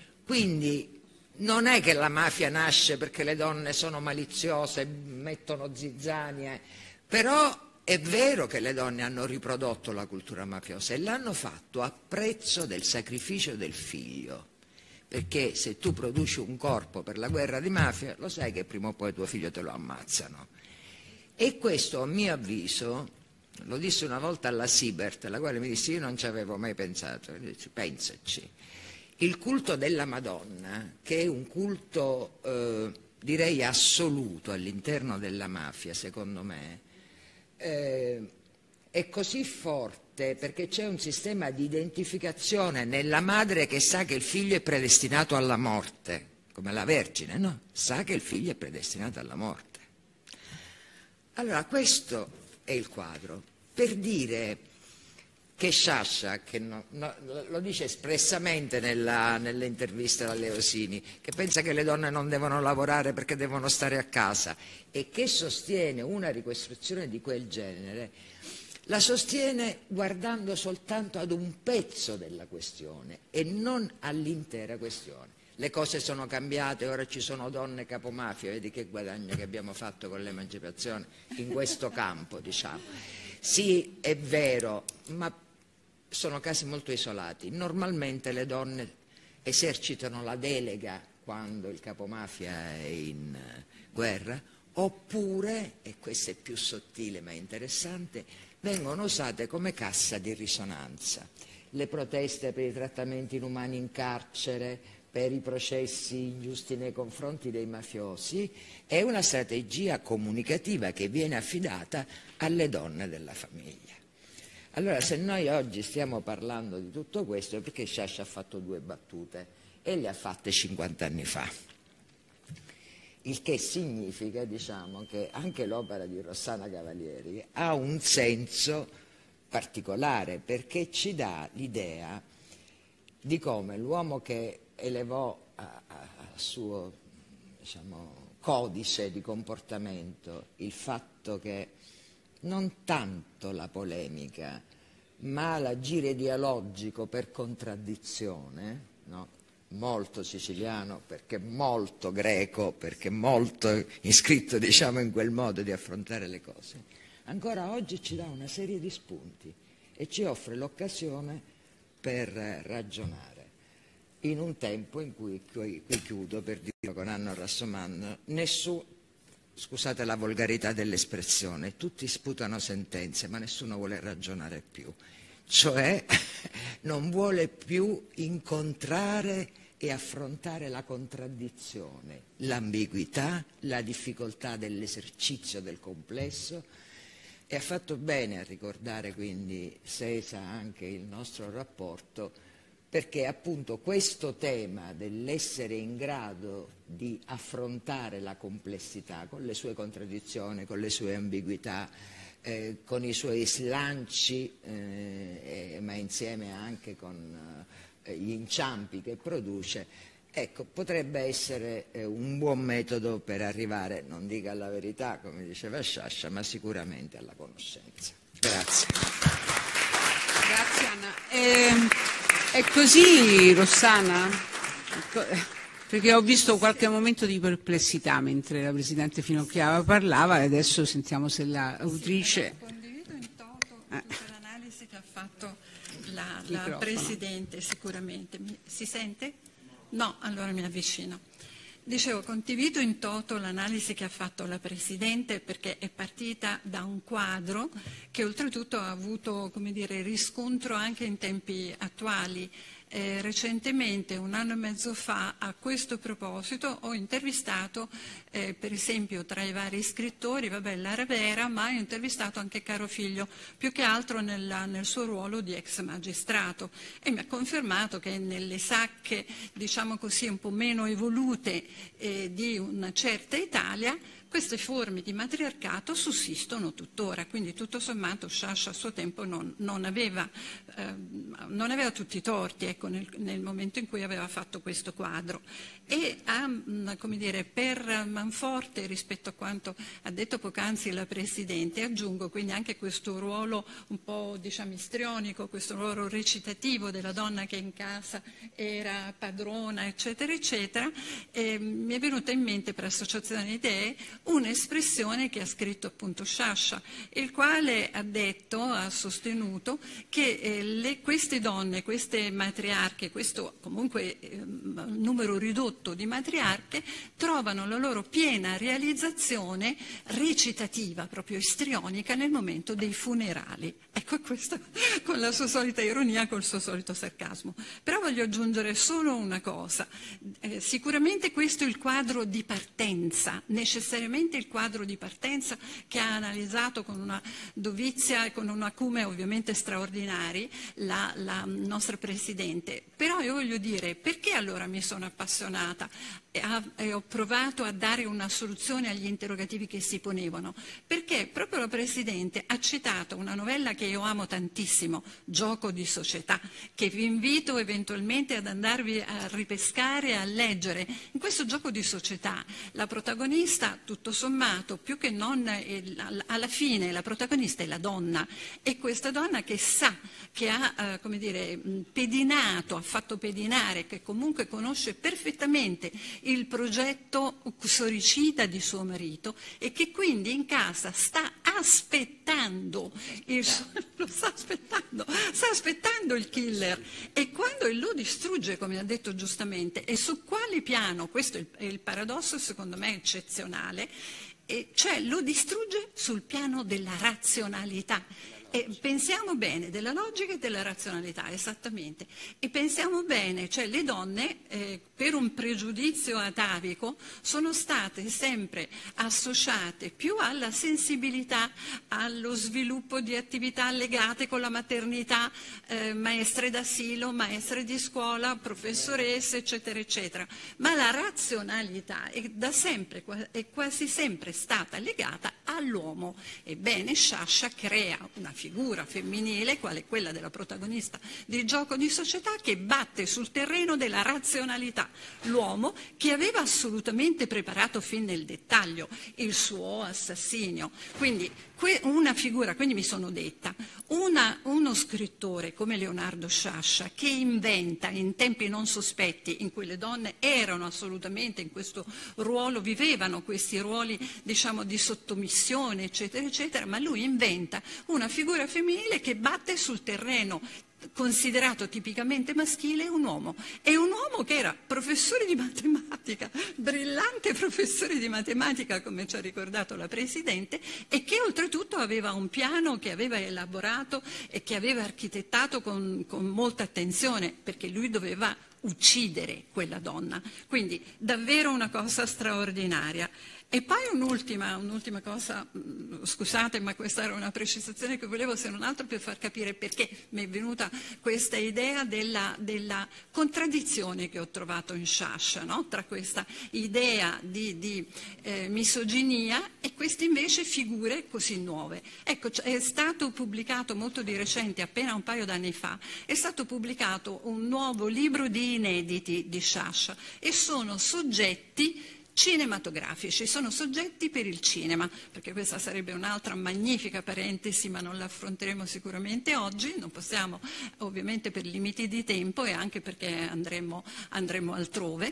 Quindi non è che la mafia nasce perché le donne sono maliziose, mettono zizzanie, però è vero che le donne hanno riprodotto la cultura mafiosa e l'hanno fatto a prezzo del sacrificio del figlio. Perché se tu produci un corpo per la guerra di mafia, lo sai che prima o poi tuo figlio te lo ammazzano. E questo, a mio avviso, lo dissi una volta alla Siebert, la quale mi disse: io non ci avevo mai pensato, pensaci. Il culto della Madonna, che è un culto, eh, direi, assoluto all'interno della mafia, secondo me, eh, è così forte perché c'è un sistema di identificazione nella madre che sa che il figlio è predestinato alla morte, come la Vergine, no? Sa che il figlio è predestinato alla morte. Allora, questo è il quadro, per dire che Sciascia, che no, no, lo dice espressamente nella, nell'intervista da Leosini, che pensa che le donne non devono lavorare perché devono stare a casa e che sostiene una ricostruzione di quel genere, la sostiene guardando soltanto ad un pezzo della questione e non all'intera questione. Le cose sono cambiate, ora ci sono donne capomafia, vedi che guadagno che abbiamo fatto con l'emancipazione in questo campo, diciamo. Sì, è vero, ma sono casi molto isolati. Normalmente le donne esercitano la delega quando il capomafia è in guerra, oppure, e questo è più sottile ma interessante, vengono usate come cassa di risonanza. Le proteste per i trattamenti inumani in carcere, per i processi ingiusti nei confronti dei mafiosi, è una strategia comunicativa che viene affidata alle donne della famiglia. Allora, se noi oggi stiamo parlando di tutto questo è perché Sciascia ha fatto due battute e le ha fatte cinquanta anni fa. il che significa, diciamo, che anche l'opera di Rossana Cavalieri ha un senso particolare, perché ci dà l'idea di come l'uomo che elevò a, a, a suo, diciamo, codice di comportamento il fatto che non tanto la polemica, ma l'agire dialogico per contraddizione, no? Molto siciliano perché molto greco, perché molto iscritto, diciamo, in quel modo di affrontare le cose, ancora oggi ci dà una serie di spunti e ci offre l'occasione per ragionare in un tempo in cui, qui, qui chiudo per dirlo con Anno Rassomando, nessuno, scusate la volgarità dell'espressione, tutti sputano sentenze ma nessuno vuole ragionare più, cioè non vuole più incontrare e affrontare la contraddizione, l'ambiguità, la difficoltà dell'esercizio del complesso. E ha fatto bene a ricordare quindi Sesa anche il nostro rapporto, perché appunto questo tema dell'essere in grado di affrontare la complessità con le sue contraddizioni, con le sue ambiguità, eh, con i suoi slanci, eh, eh, ma insieme anche con eh, gli inciampi che produce, ecco, potrebbe essere eh, un buon metodo per arrivare, non dico alla verità, come diceva Sciascia, ma sicuramente alla conoscenza. Grazie. Grazie Anna. Eh, è così, Rossana? Perché ho visto qualche momento di perplessità mentre la Presidente Finocchiaro parlava e adesso sentiamo se l'autrice... Sì, condivido in toto tutta l'analisi che ha fatto la, la Presidente, sicuramente. Mi, si sente? No, allora mi avvicino. Dicevo, condivido in toto l'analisi che ha fatto la Presidente, perché è partita da un quadro che oltretutto ha avuto, come dire, riscontro anche in tempi attuali. Eh, recentemente, un anno e mezzo fa, a questo proposito ho intervistato eh, per esempio tra i vari scrittori, vabbè, Lara Vera, ma ho intervistato anche Caro Figlio, più che altro nella, nel suo ruolo di ex magistrato, e mi ha confermato che nelle sacche, diciamo così, un po' meno evolute eh, di una certa Italia, queste forme di matriarcato sussistono tuttora, quindi tutto sommato Sciascia a suo tempo non, non, aveva, eh, non aveva tutti i torti, ecco, nel, nel momento in cui aveva fatto questo quadro. E ha, come dire, per manforte rispetto a quanto ha detto poc'anzi la Presidente, aggiungo quindi anche questo ruolo un po', diciamo, istrionico, questo ruolo recitativo della donna che in casa era padrona, eccetera, eccetera, e mi è venuta in mente per associazione di idee un'espressione che ha scritto appunto Sciascia, il quale ha detto, ha sostenuto che eh, le, queste donne, queste matriarche, questo comunque eh, numero ridotto di matriarche, trovano la loro piena realizzazione recitativa, proprio istrionica, nel momento dei funerali. Ecco, questo con la sua solita ironia, col suo solito sarcasmo. Però voglio aggiungere solo una cosa. Eh, sicuramente questo è il quadro di partenza, necessariamente il quadro di partenza che ha analizzato con una dovizia e con un acume ovviamente straordinari la, la nostra Presidente. Però io voglio dire, perché allora mi sono appassionata e ho provato a dare una soluzione agli interrogativi che si ponevano? Perché proprio la Presidente ha citato una novella che io amo tantissimo, Gioco di società, che vi invito eventualmente ad andarvi a ripescare e a leggere. In questo gioco di società la protagonista, tutto sommato, più che non, alla fine la protagonista è la donna, e questa donna che sa, che ha eh, come dire, pedinato, ha fatto pedinare, che comunque conosce perfettamente il progetto uxoricida di suo marito, e che quindi in casa sta aspettando il, lo sta aspettando, sta aspettando il killer, e quando lo distrugge, come ha detto giustamente, e su quale piano, questo è il, è il paradosso secondo me eccezionale, e cioè lo distrugge sul piano della razionalità. E pensiamo bene della logica e della razionalità, esattamente. E pensiamo bene, cioè le donne, eh, per un pregiudizio atavico, sono state sempre associate più alla sensibilità, allo sviluppo di attività legate con la maternità, eh, maestre d'asilo, maestre di scuola, professoresse, eccetera, eccetera. Ma la razionalità è da sempre, è quasi sempre stata legata all'uomo. Ebbene, Sciascia crea una figura femminile, quale quella della protagonista di Gioco di società, che batte sul terreno della razionalità l'uomo, che aveva assolutamente preparato fin nel dettaglio il suo assassinio. Quindi una figura, quindi mi sono detta, una, uno scrittore come Leonardo Sciascia, che inventa in tempi non sospetti, in cui le donne erano assolutamente in questo ruolo, vivevano questi ruoli, diciamo, di sottomissione, eccetera, eccetera, ma lui inventa una figura femminile che batte sul terreno considerato tipicamente maschile un uomo. È un uomo che era professore di matematica, brillante professore di matematica, come ci ha ricordato la Presidente, e che oltretutto aveva un piano che aveva elaborato e che aveva architettato con, con molta attenzione, perché lui doveva uccidere quella donna. Quindi davvero una cosa straordinaria. E poi un'ultima, un'ultima cosa, scusate, ma questa era una precisazione che volevo, se non altro per far capire perché mi è venuta questa idea della, della contraddizione che ho trovato in Sciascia, no? Tra questa idea di, di eh, misoginia e queste invece figure così nuove. Ecco, è stato pubblicato molto di recente, appena un paio d'anni fa, è stato pubblicato un nuovo libro di inediti di Sciascia, e sono soggetti cinematografici, sono soggetti per il cinema, perché questa sarebbe un'altra magnifica parentesi, ma non la affronteremo sicuramente oggi, non possiamo, ovviamente per limiti di tempo e anche perché andremo, andremo altrove.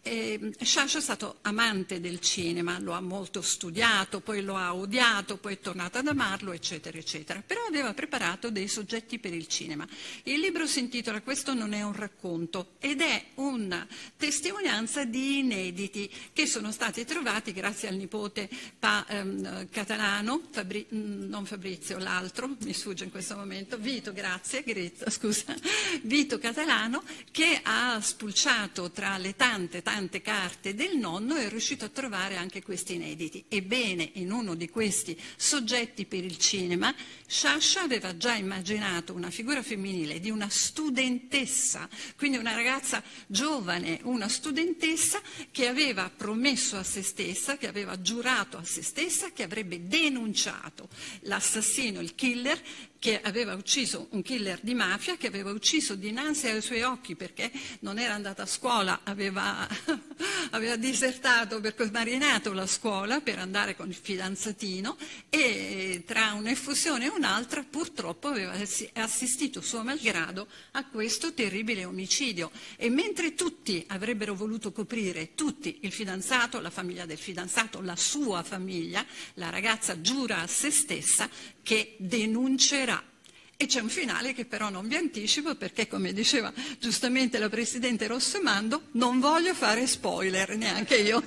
E Sciascia è stato amante del cinema, lo ha molto studiato, poi lo ha odiato, poi è tornato ad amarlo, eccetera, eccetera, però aveva preparato dei soggetti per il cinema. Il libro si intitola "Questo non è un racconto" ed è una testimonianza di inediti che sono stati trovati grazie al nipote pa, ehm, Catalano, Fabri, non Fabrizio, l'altro, mi sfugge in questo momento, Vito, grazie, Greta, scusa, Vito Catalano, che ha spulciato tra le tante, tante carte del nonno e è riuscito a trovare anche questi inediti. Ebbene, in uno di questi soggetti per il cinema, Sciascia aveva già immaginato una figura femminile di una studentessa, quindi una ragazza giovane, una studentessa che aveva promesso a se stessa, che aveva giurato a se stessa che avrebbe denunciato l'assassino, il killer, che aveva ucciso un killer di mafia, che aveva ucciso dinanzi ai suoi occhi perché non era andata a scuola, aveva, aveva disertato, per marinato la scuola per andare con il fidanzatino, e tra un'effusione e un'altra purtroppo aveva assistito suo malgrado a questo terribile omicidio. E mentre tutti avrebbero voluto coprire, tutti, il fidanzato, la famiglia del fidanzato, la sua famiglia, la ragazza giura a se stessa che denuncerà. E c'è un finale che però non vi anticipo perché, come diceva giustamente la Presidente Rossomando, non voglio fare spoiler, neanche io.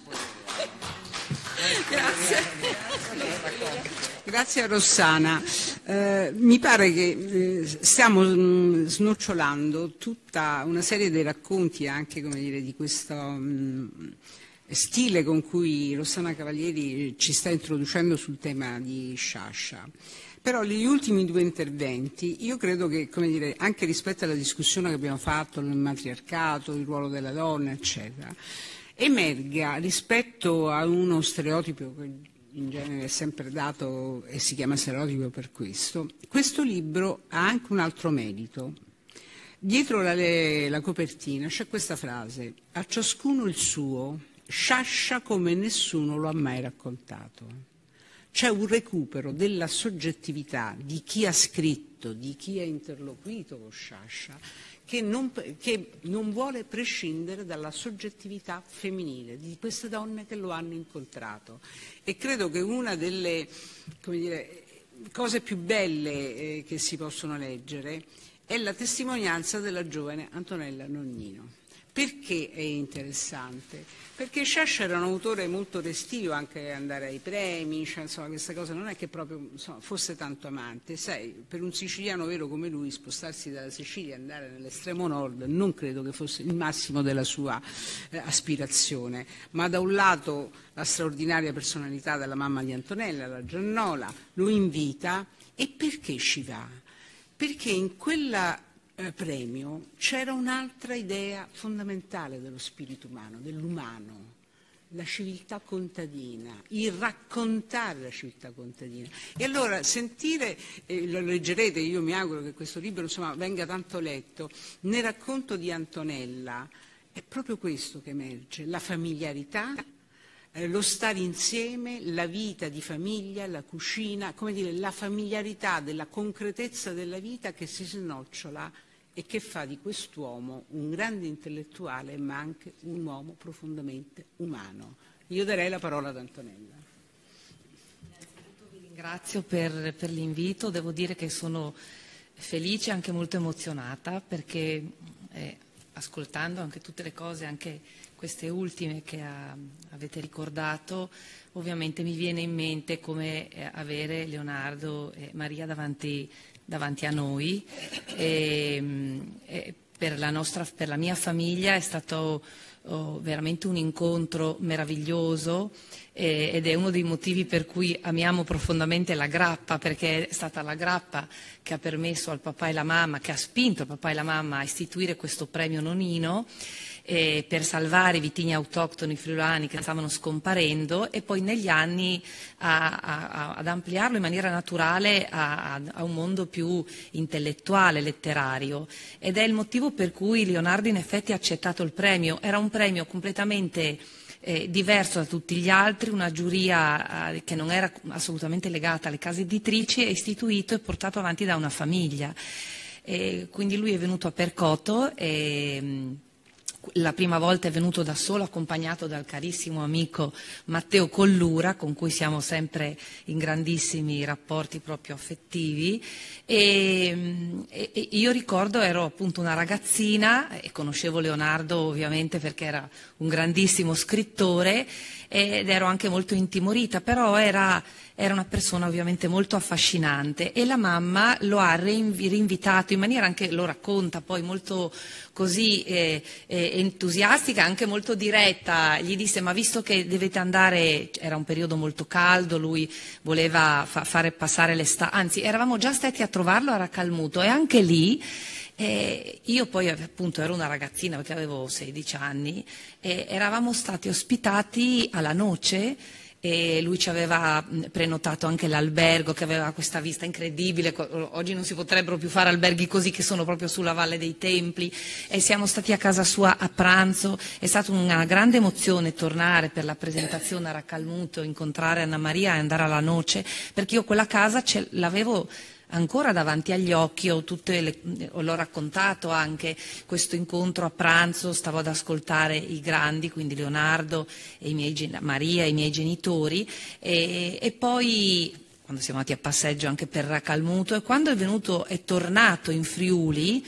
Grazie. Grazie a Rossana. Eh, mi pare che eh, stiamo mh, snocciolando tutta una serie di racconti anche, come dire, di questo mh, stile con cui Rossana Cavalieri ci sta introducendo sul tema di Sciascia. Però gli ultimi due interventi, io credo che, come dire, anche rispetto alla discussione che abbiamo fatto nel matriarcato, il ruolo della donna, eccetera, emerga rispetto a uno stereotipo che in genere è sempre dato e si chiama stereotipo per questo, questo libro ha anche un altro merito. Dietro la, la copertina c'è questa frase: a ciascuno il suo, Sciascia come nessuno lo ha mai raccontato. C'è un recupero della soggettività di chi ha scritto, di chi ha interloquito con Sciascia, che non, che non vuole prescindere dalla soggettività femminile di queste donne che lo hanno incontrato. E credo che una delle, come dire, cose più belle eh, che si possono leggere è la testimonianza della giovane Antonella Nonnino. Perché è interessante? Perché Sciascia era un autore molto restio anche ad andare ai premi, cioè, insomma, questa cosa non è che proprio insomma, fosse tanto amante. Sai, per un siciliano vero come lui spostarsi dalla Sicilia e andare nell'estremo nord non credo che fosse il massimo della sua eh, aspirazione, ma da un lato la straordinaria personalità della mamma di Antonella, la Giannola, lo invita. E perché ci va? Perché in quella premio c'era un'altra idea fondamentale dello spirito umano, dell'umano, la civiltà contadina, il raccontare la civiltà contadina. E allora sentire, eh, lo leggerete, io mi auguro che questo libro insomma, venga tanto letto, nel racconto di Antonella è proprio questo che emerge, la familiarità, eh, lo stare insieme, la vita di famiglia, la cucina, come dire, la familiarità della concretezza della vita che si snocciola e che fa di quest'uomo un grande intellettuale ma anche un uomo profondamente umano. Io darei la parola ad Antonella. Innanzitutto vi ringrazio per, per l'invito, devo dire che sono felice e anche molto emozionata perché eh, ascoltando anche tutte le cose, anche queste ultime che ha, avete ricordato, ovviamente mi viene in mente come eh, avere Leonardo e Maria davanti davanti a noi e, e per, la nostra, per la mia famiglia è stato oh, veramente un incontro meraviglioso e, ed è uno dei motivi per cui amiamo profondamente la grappa, perché è stata la grappa che ha permesso al papà e la mamma, che ha spinto il papà e la mamma a istituire questo premio Nonino eh, per salvare i vitigni autoctoni friulani che stavano scomparendo e poi negli anni a, a, ad ampliarlo in maniera naturale a, a, a un mondo più intellettuale, letterario. Ed è il motivo per cui Leonardo in effetti ha accettato il premio. Era un premio completamente eh, diverso da tutti gli altri, una giuria eh, che non era assolutamente legata alle case editrici, è istituito e portato avanti da una famiglia. E quindi lui è venuto a Percoto e la prima volta è venuto da solo, accompagnato dal carissimo amico Matteo Collura, con cui siamo sempre in grandissimi rapporti proprio affettivi. E, e io ricordo, ero appunto una ragazzina e conoscevo Leonardo ovviamente perché era un grandissimo scrittore ed ero anche molto intimorita, però era, era una persona ovviamente molto affascinante e la mamma lo ha rinvitato in maniera anche, lo racconta poi molto così eh, eh, entusiastica, anche molto diretta. Gli disse: ma visto che dovete andare, era un periodo molto caldo, lui voleva fa, fare passare l'estate, anzi eravamo già stati a trovarlo a Racalmuto e anche lì Eh, io poi appunto ero una ragazzina perché avevo sedici anni e eravamo stati ospitati alla Noce e lui ci aveva prenotato anche l'albergo che aveva questa vista incredibile. Oggi non si potrebbero più fare alberghi così, che sono proprio sulla Valle dei Templi, e siamo stati a casa sua a pranzo. È stata una grande emozione tornare per la presentazione a Racalmuto, incontrare Anna Maria e andare alla Noce, perché io quella casa ce l'avevo ancora davanti agli occhi, ho tutte le, l'ho raccontato anche questo incontro a pranzo, stavo ad ascoltare i grandi, quindi Leonardo e i miei, Maria e i miei genitori e, e poi quando siamo andati a passeggio anche per Racalmuto e quando è venuto, è tornato in Friuli,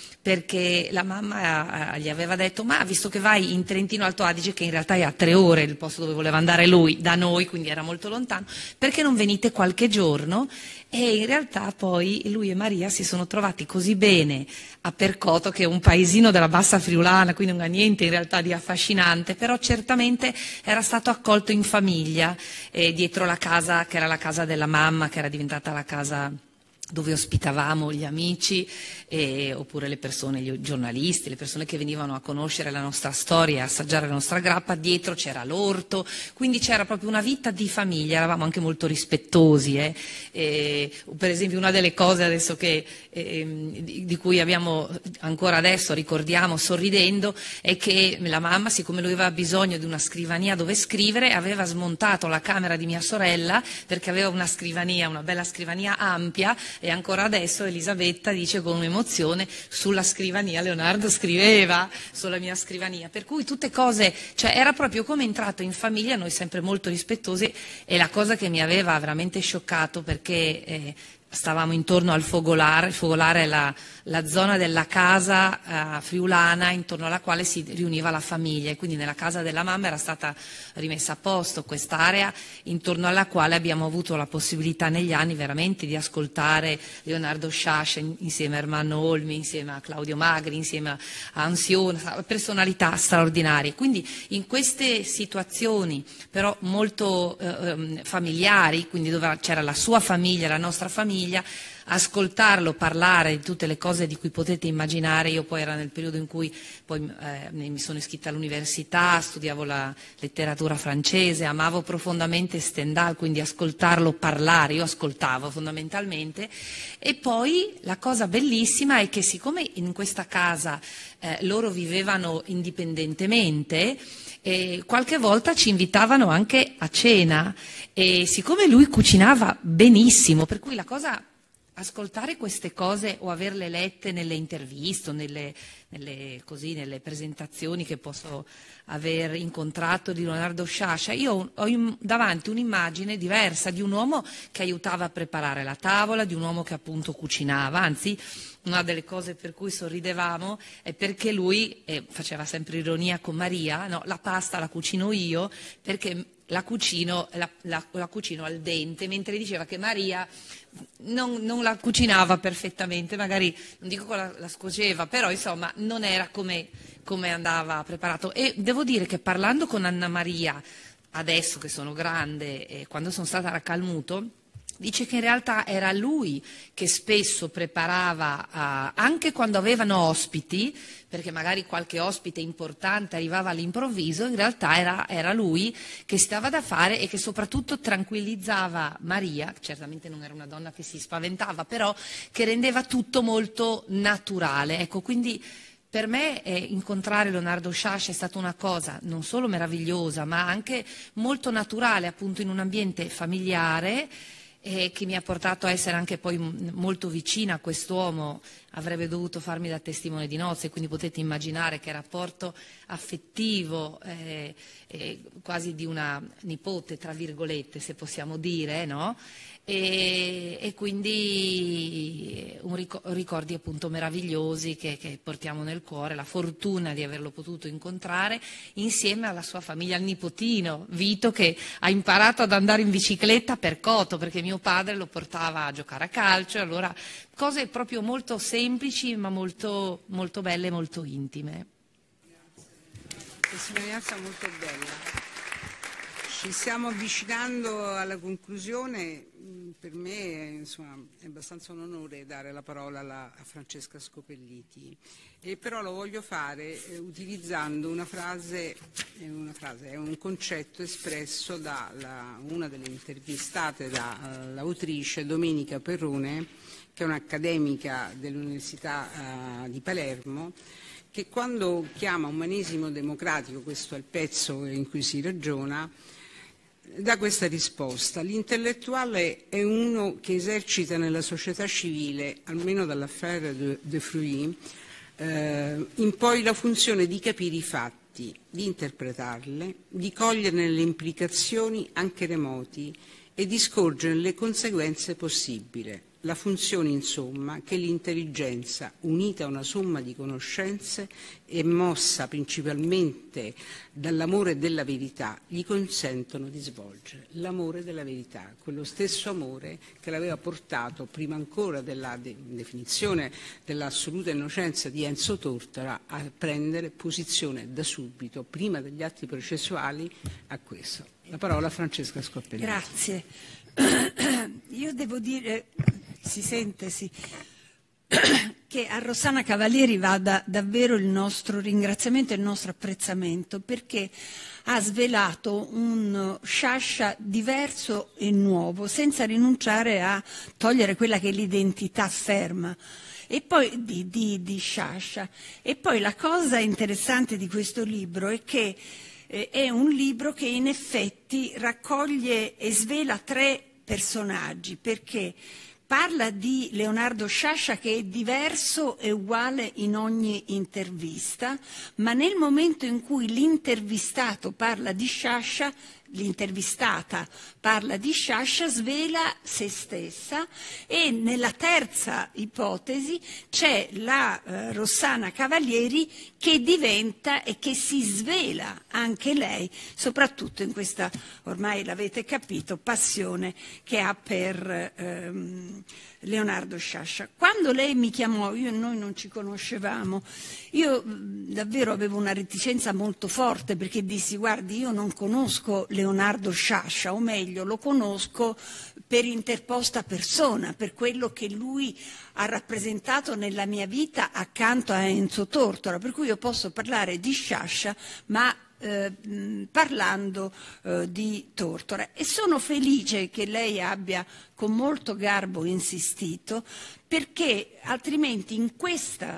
perché la mamma gli aveva detto: ma visto che vai in Trentino Alto Adige, che in realtà è a tre ore il posto dove voleva andare lui da noi, quindi era molto lontano, perché non venite qualche giorno? E in realtà poi lui e Maria si sono trovati così bene a Percoto, che è un paesino della Bassa Friulana, quindi non ha niente in realtà di affascinante, però certamente era stato accolto in famiglia, eh, dietro la casa che era la casa della mamma, che era diventata la casa dove ospitavamo gli amici eh, oppure le persone, gli giornalisti, le persone che venivano a conoscere la nostra storia e assaggiare la nostra grappa. Dietro c'era l'orto, quindi c'era proprio una vita di famiglia, eravamo anche molto rispettosi. Eh. Eh, per esempio una delle cose adesso che, eh, di, di cui abbiamo ancora adesso ricordiamo sorridendo è che la mamma, siccome lui aveva bisogno di una scrivania dove scrivere, aveva smontato la camera di mia sorella perché aveva una scrivania, una bella scrivania ampia. E ancora adesso Elisabetta dice con emozione: sulla scrivania Leonardo scriveva, sulla mia scrivania. Per cui tutte cose, cioè era proprio come entrato in famiglia, noi sempre molto rispettosi. E la cosa che mi aveva veramente scioccato, perché eh, stavamo intorno al Fogolare. Il Fogolare è la, la zona della casa uh, friulana intorno alla quale si riuniva la famiglia, e quindi nella casa della mamma era stata rimessa a posto quest'area intorno alla quale abbiamo avuto la possibilità negli anni veramente di ascoltare Leonardo Sciascia insieme a Ermanno Olmi, insieme a Claudio Magri, insieme a Ansiona, personalità straordinarie. Quindi in queste situazioni però molto eh, familiari, quindi dove c'era la sua famiglia, la nostra famiglia, ascoltarlo parlare di tutte le cose di cui potete immaginare. Io poi era nel periodo in cui poi eh, mi sono iscritta all'università, studiavo la letteratura francese, amavo profondamente Stendhal, quindi ascoltarlo parlare, io ascoltavo fondamentalmente. E poi la cosa bellissima è che siccome in questa casa eh, loro vivevano indipendentemente, e qualche volta ci invitavano anche a cena, e siccome lui cucinava benissimo, per cui la cosa, ascoltare queste cose o averle lette nelle interviste o nelle, nelle, così, nelle presentazioni che posso aver incontrato di Leonardo Sciascia, io ho in, davanti un'immagine diversa di un uomo che aiutava a preparare la tavola, di un uomo che appunto cucinava. Anzi, una delle cose per cui sorridevamo è perché lui eh, faceva sempre ironia con Maria, no, la pasta la cucino io perché la cucino, la, la, la cucino al dente, mentre diceva che Maria non, non la cucinava perfettamente, magari non dico che la, la scuoceva, però insomma non era come, come andava preparato. E devo dire che parlando con Anna Maria, adesso che sono grande, e quando sono stata a Calmuto, dice che in realtà era lui che spesso preparava, uh, anche quando avevano ospiti, perché magari qualche ospite importante arrivava all'improvviso, in realtà era, era lui che stava da fare e che soprattutto tranquillizzava Maria, certamente non era una donna che si spaventava, però che rendeva tutto molto naturale. Ecco, quindi per me eh, incontrare Leonardo Sciascia è stata una cosa non solo meravigliosa, ma anche molto naturale, appunto in un ambiente familiare, e che mi ha portato a essere anche poi molto vicina a quest'uomo. Avrebbe dovuto farmi da testimone di nozze, quindi potete immaginare che rapporto affettivo, eh, eh, quasi di una nipote, tra virgolette, se possiamo dire, no? E, e quindi un ricor- ricordi appunto meravigliosi che, che portiamo nel cuore, la fortuna di averlo potuto incontrare insieme alla sua famiglia, al nipotino Vito, che ha imparato ad andare in bicicletta per Coto, perché mio padre lo portava a giocare a calcio, e allora cose proprio molto semplici ma molto, molto belle, molto intime. Testimonianza molto bella. Ci stiamo avvicinando alla conclusione. Per me insomma, è abbastanza un onore dare la parola alla, a Francesca Scopelliti, e però lo voglio fare eh, utilizzando una frase, eh, una frase, è un concetto espresso da la, una delle intervistate dall'autrice Domenica Perrone, che è un'accademica dell'Università eh, di Palermo, che quando chiama umanesimo democratico, questo è il pezzo in cui si ragiona, dà questa risposta: l'intellettuale è uno che esercita nella società civile, almeno dall'affaire de, de Fruy, eh, in poi la funzione di capire i fatti, di interpretarle, di coglierne le implicazioni anche remoti e di scorgere le conseguenze possibili. La funzione, insomma, che l'intelligenza, unita a una somma di conoscenze e mossa principalmente dall'amore della verità, gli consentono di svolgere. L'amore della verità, quello stesso amore che l'aveva portato, prima ancora della de- definizione dell'assoluta innocenza di Enzo Tortora, a prendere posizione da subito, prima degli atti processuali, a questo. La parola a Francesca Scopelliti. Grazie. Io devo dire, si sente, sì, che a Rossana Cavalieri vada davvero il nostro ringraziamento e il nostro apprezzamento, perché ha svelato un Sciascia diverso e nuovo, senza rinunciare a togliere quella che è l'identità ferma e poi di, di, di Sciascia. E poi la cosa interessante di questo libro è che è un libro che in effetti raccoglie e svela tre personaggi, perché parla di Leonardo Sciascia che è diverso e uguale in ogni intervista, ma nel momento in cui l'intervistato parla di Sciascia l'intervistata parla di Sciascia, svela se stessa, e nella terza ipotesi c'è la eh, Rossana Cavalieri che diventa e che si svela anche lei, soprattutto in questa, ormai l'avete capito, passione che ha per ehm, Leonardo Sciascia. Quando lei mi chiamò, io e noi non ci conoscevamo, io davvero avevo una reticenza molto forte, perché dissi: guardi, io non conosco Leonardo Sciascia, o meglio lo conosco per interposta persona, per quello che lui ha rappresentato nella mia vita accanto a Enzo Tortora, per cui io posso parlare di Sciascia ma Eh, parlando eh, di Tortora. E sono felice che lei abbia con molto garbo insistito, perché altrimenti in questa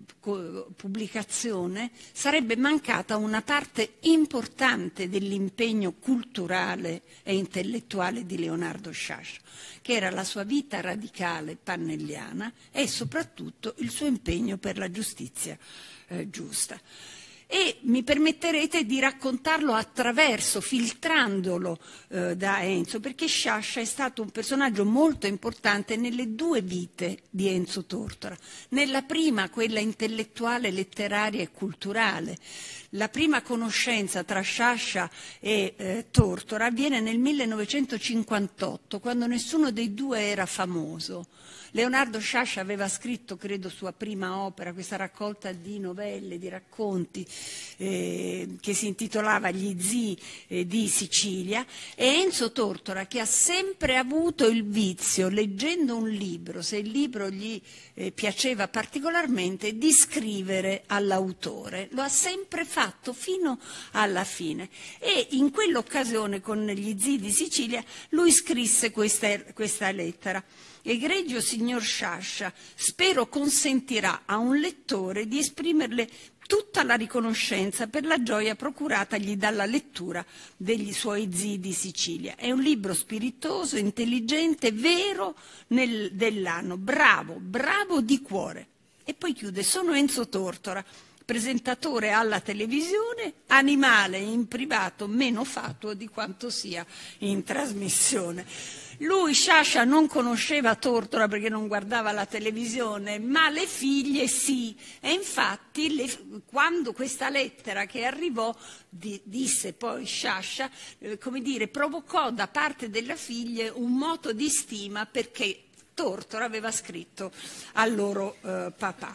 pubblicazione sarebbe mancata una parte importante dell'impegno culturale e intellettuale di Leonardo Sciascia, che era la sua vita radicale pannelliana e soprattutto il suo impegno per la giustizia eh, giusta. E mi permetterete di raccontarlo attraverso, filtrandolo eh, da Enzo, perché Sciascia è stato un personaggio molto importante nelle due vite di Enzo Tortora. Nella prima, quella intellettuale, letteraria e culturale. La prima conoscenza tra Sciascia e eh, Tortora avviene nel millenovecentocinquantotto, quando nessuno dei due era famoso. Leonardo Sciascia aveva scritto, credo, sua prima opera, questa raccolta di novelle, di racconti, eh, che si intitolava Gli zii eh, di Sicilia, e Enzo Tortora, che ha sempre avuto il vizio, leggendo un libro, se il libro gli eh, piaceva particolarmente, di scrivere all'autore. Lo ha sempre fatto fino alla fine. E in quell'occasione, con Gli zii di Sicilia, lui scrisse questa, questa lettera. Egregio signor Sciascia, spero consentirà a un lettore di esprimerle tutta la riconoscenza per la gioia procuratagli dalla lettura degli suoi zii di Sicilia. È un libro spiritoso, intelligente, vero nel, dell'anno, bravo, bravo di cuore. E poi chiude: sono Enzo Tortora, presentatore alla televisione, animale in privato meno fatuo di quanto sia in trasmissione. Lui, Sciascia, non conosceva Tortora perché non guardava la televisione, ma le figlie sì. E infatti, le, quando questa lettera che arrivò, di, disse poi Sciascia, eh, come dire, provocò da parte delle figlie un moto di stima perché Tortora aveva scritto al loro eh, papà.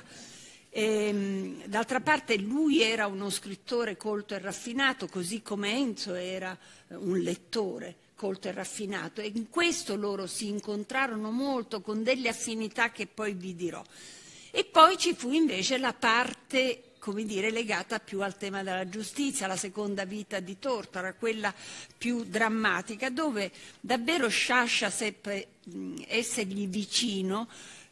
E, d'altra parte lui era uno scrittore colto e raffinato, così come Enzo era un lettore colto e raffinato, e in questo loro si incontrarono molto, con delle affinità che poi vi dirò. E poi ci fu invece la parte, come dire, legata più al tema della giustizia, la seconda vita di Tortora, quella più drammatica, dove davvero Sciascia seppe essergli vicino,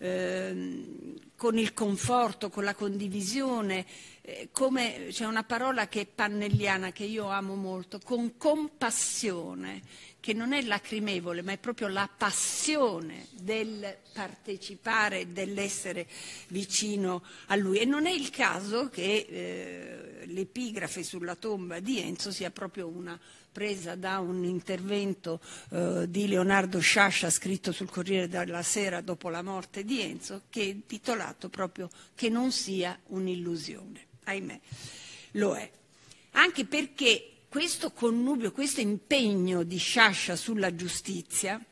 eh, con il conforto, con la condivisione, eh, come c'è una parola che è pannelliana, che io amo molto, con compassione, che non è lacrimevole, ma è proprio la passione del partecipare, dell'essere vicino a lui. E non è il caso che eh, l'epigrafe sulla tomba di Enzo sia proprio una presa da un intervento eh, di Leonardo Sciascia scritto sul Corriere della Sera dopo la morte di Enzo, che è intitolato proprio Che non sia un'illusione. Ahimè, lo è. Anche perché questo connubio, questo impegno di Sciascia sulla giustizia,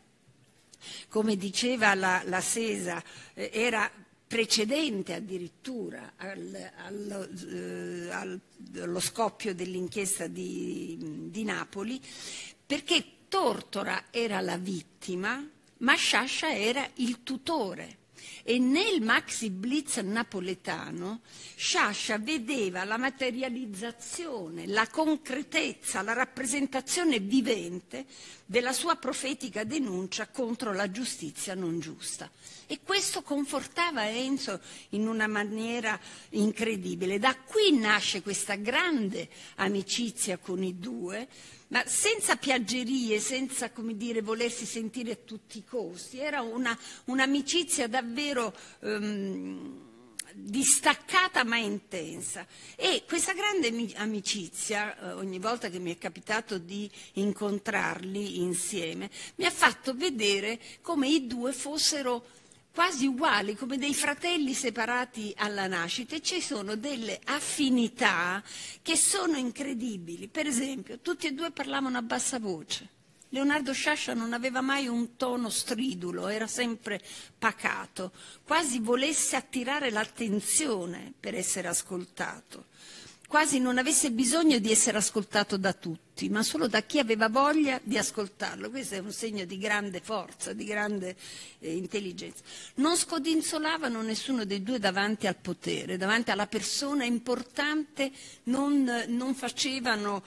come diceva la, la Sesa, eh, era precedente addirittura al, allo, eh, al, allo scoppio dell'inchiesta di, di Napoli, perché Tortora era la vittima, ma Sciascia era il tutore. E nel maxi blitz napoletano Sciascia vedeva la materializzazione, la concretezza, la rappresentazione vivente della sua profetica denuncia contro la giustizia non giusta. E questo confortava Enzo in una maniera incredibile. Da qui nasce questa grande amicizia con i due, ma senza piaggerie, senza, come dire, volersi sentire a tutti i costi. Era una, un'amicizia davvero um, distaccata ma intensa. E questa grande amicizia, eh, ogni volta che mi è capitato di incontrarli insieme, mi ha fatto vedere come i due fossero quasi uguali, come dei fratelli separati alla nascita, e ci sono delle affinità che sono incredibili. Per esempio, tutti e due parlavano a bassa voce. Leonardo Sciascia non aveva mai un tono stridulo, era sempre pacato, quasi volesse attirare l'attenzione per essere ascoltato, quasi non avesse bisogno di essere ascoltato da tutti, ma solo da chi aveva voglia di ascoltarlo. Questo è un segno di grande forza, di grande eh, intelligenza. Non scodinzolavano nessuno dei due davanti al potere, davanti alla persona importante non, non facevano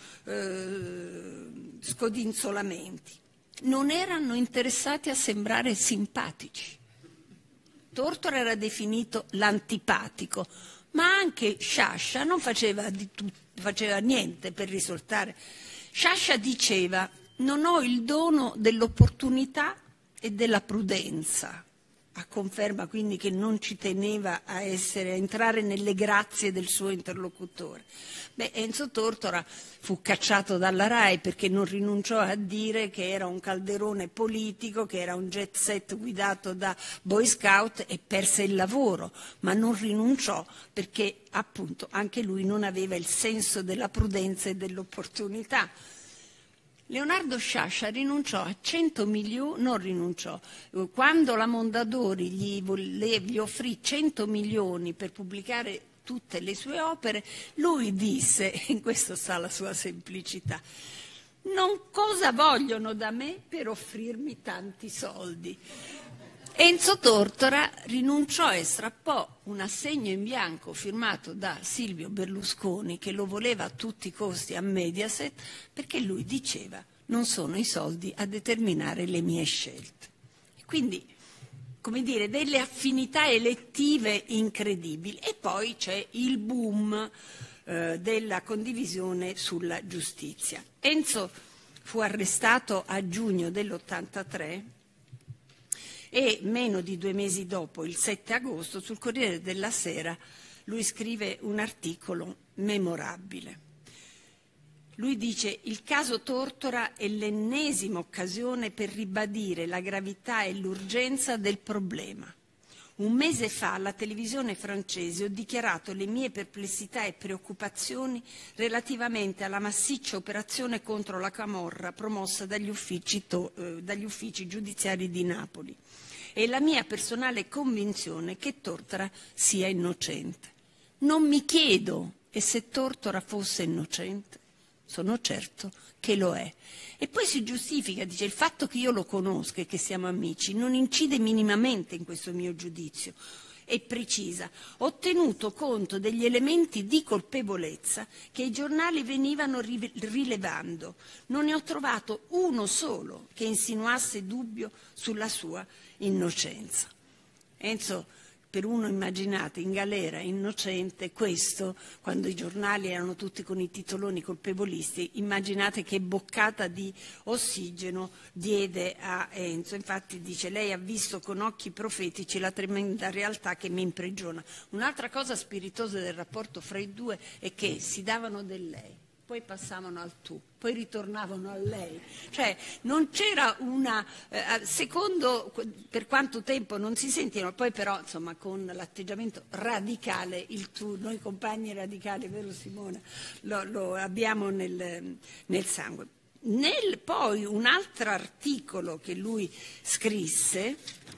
eh, scodinzolamenti. Non erano interessati a sembrare simpatici. Tortora era definito l'antipatico, ma anche Sciascia non faceva, di tutto, faceva niente per risoltare. Sciascia diceva: non ho il dono dell'opportunità e della prudenza, a conferma quindi che non ci teneva a, essere, a entrare nelle grazie del suo interlocutore. Beh, Enzo Tortora fu cacciato dalla RAI perché non rinunciò a dire che era un calderone politico, che era un jet set guidato da Boy Scout, e perse il lavoro, ma non rinunciò perché appunto anche lui non aveva il senso della prudenza e dell'opportunità. Leonardo Sciascia rinunciò a cento milioni, non rinunciò, quando la Mondadori gli, volle, gli offrì cento milioni per pubblicare tutte le sue opere, lui disse, in questo sta la sua semplicità: non cosa vogliono da me per offrirmi tanti soldi. Enzo Tortora rinunciò e strappò un assegno in bianco firmato da Silvio Berlusconi, che lo voleva a tutti i costi a Mediaset, perché lui diceva: non sono i soldi a determinare le mie scelte. Quindi, come dire, delle affinità elettive incredibili. E poi c'è il boom eh, della condivisione sulla giustizia. Enzo fu arrestato a giugno dell'ottantatré e meno di due mesi dopo, il sette agosto, sul Corriere della Sera, lui scrive un articolo memorabile. Lui dice: il caso Tortora è l'ennesima occasione per ribadire la gravità e l'urgenza del problema. Un mese fa alla televisione francese ho dichiarato le mie perplessità e preoccupazioni relativamente alla massiccia operazione contro la camorra promossa dagli uffici, to, eh, dagli uffici giudiziari di Napoli e la mia personale convinzione che Tortora sia innocente. Non mi chiedo e se Tortora fosse innocente. Sono certo che lo è. E poi si giustifica, dice: il fatto che io lo conosca e che siamo amici non incide minimamente in questo mio giudizio. E precisa: ho tenuto conto degli elementi di colpevolezza che i giornali venivano rilevando. Non ne ho trovato uno solo che insinuasse dubbio sulla sua innocenza. Enzo, per uno, immaginate, in galera, innocente, questo, quando i giornali erano tutti con i titoloni colpevolisti, immaginate che boccata di ossigeno diede a Enzo. Infatti dice: lei ha visto con occhi profetici la tremenda realtà che mi imprigiona. Un'altra cosa spiritosa del rapporto fra i due è che si davano del lei, poi passavano al tu, poi ritornavano a lei. Cioè non c'era una, eh, secondo per quanto tempo non si sentivano, poi però insomma con l'atteggiamento radicale, il tu, noi compagni radicali, vero Simona, lo, lo abbiamo nel, nel sangue. Nel, poi un altro articolo che lui scrisse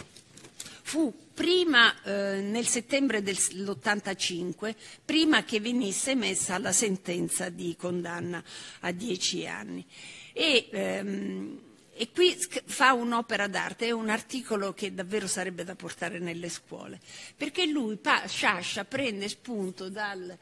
fu prima, eh, nel settembre dell'ottantacinque, prima che venisse emessa la sentenza di condanna a dieci anni. E, ehm, e qui fa un'opera d'arte, è un articolo che davvero sarebbe da portare nelle scuole, perché lui, Sciascia, prende spunto dal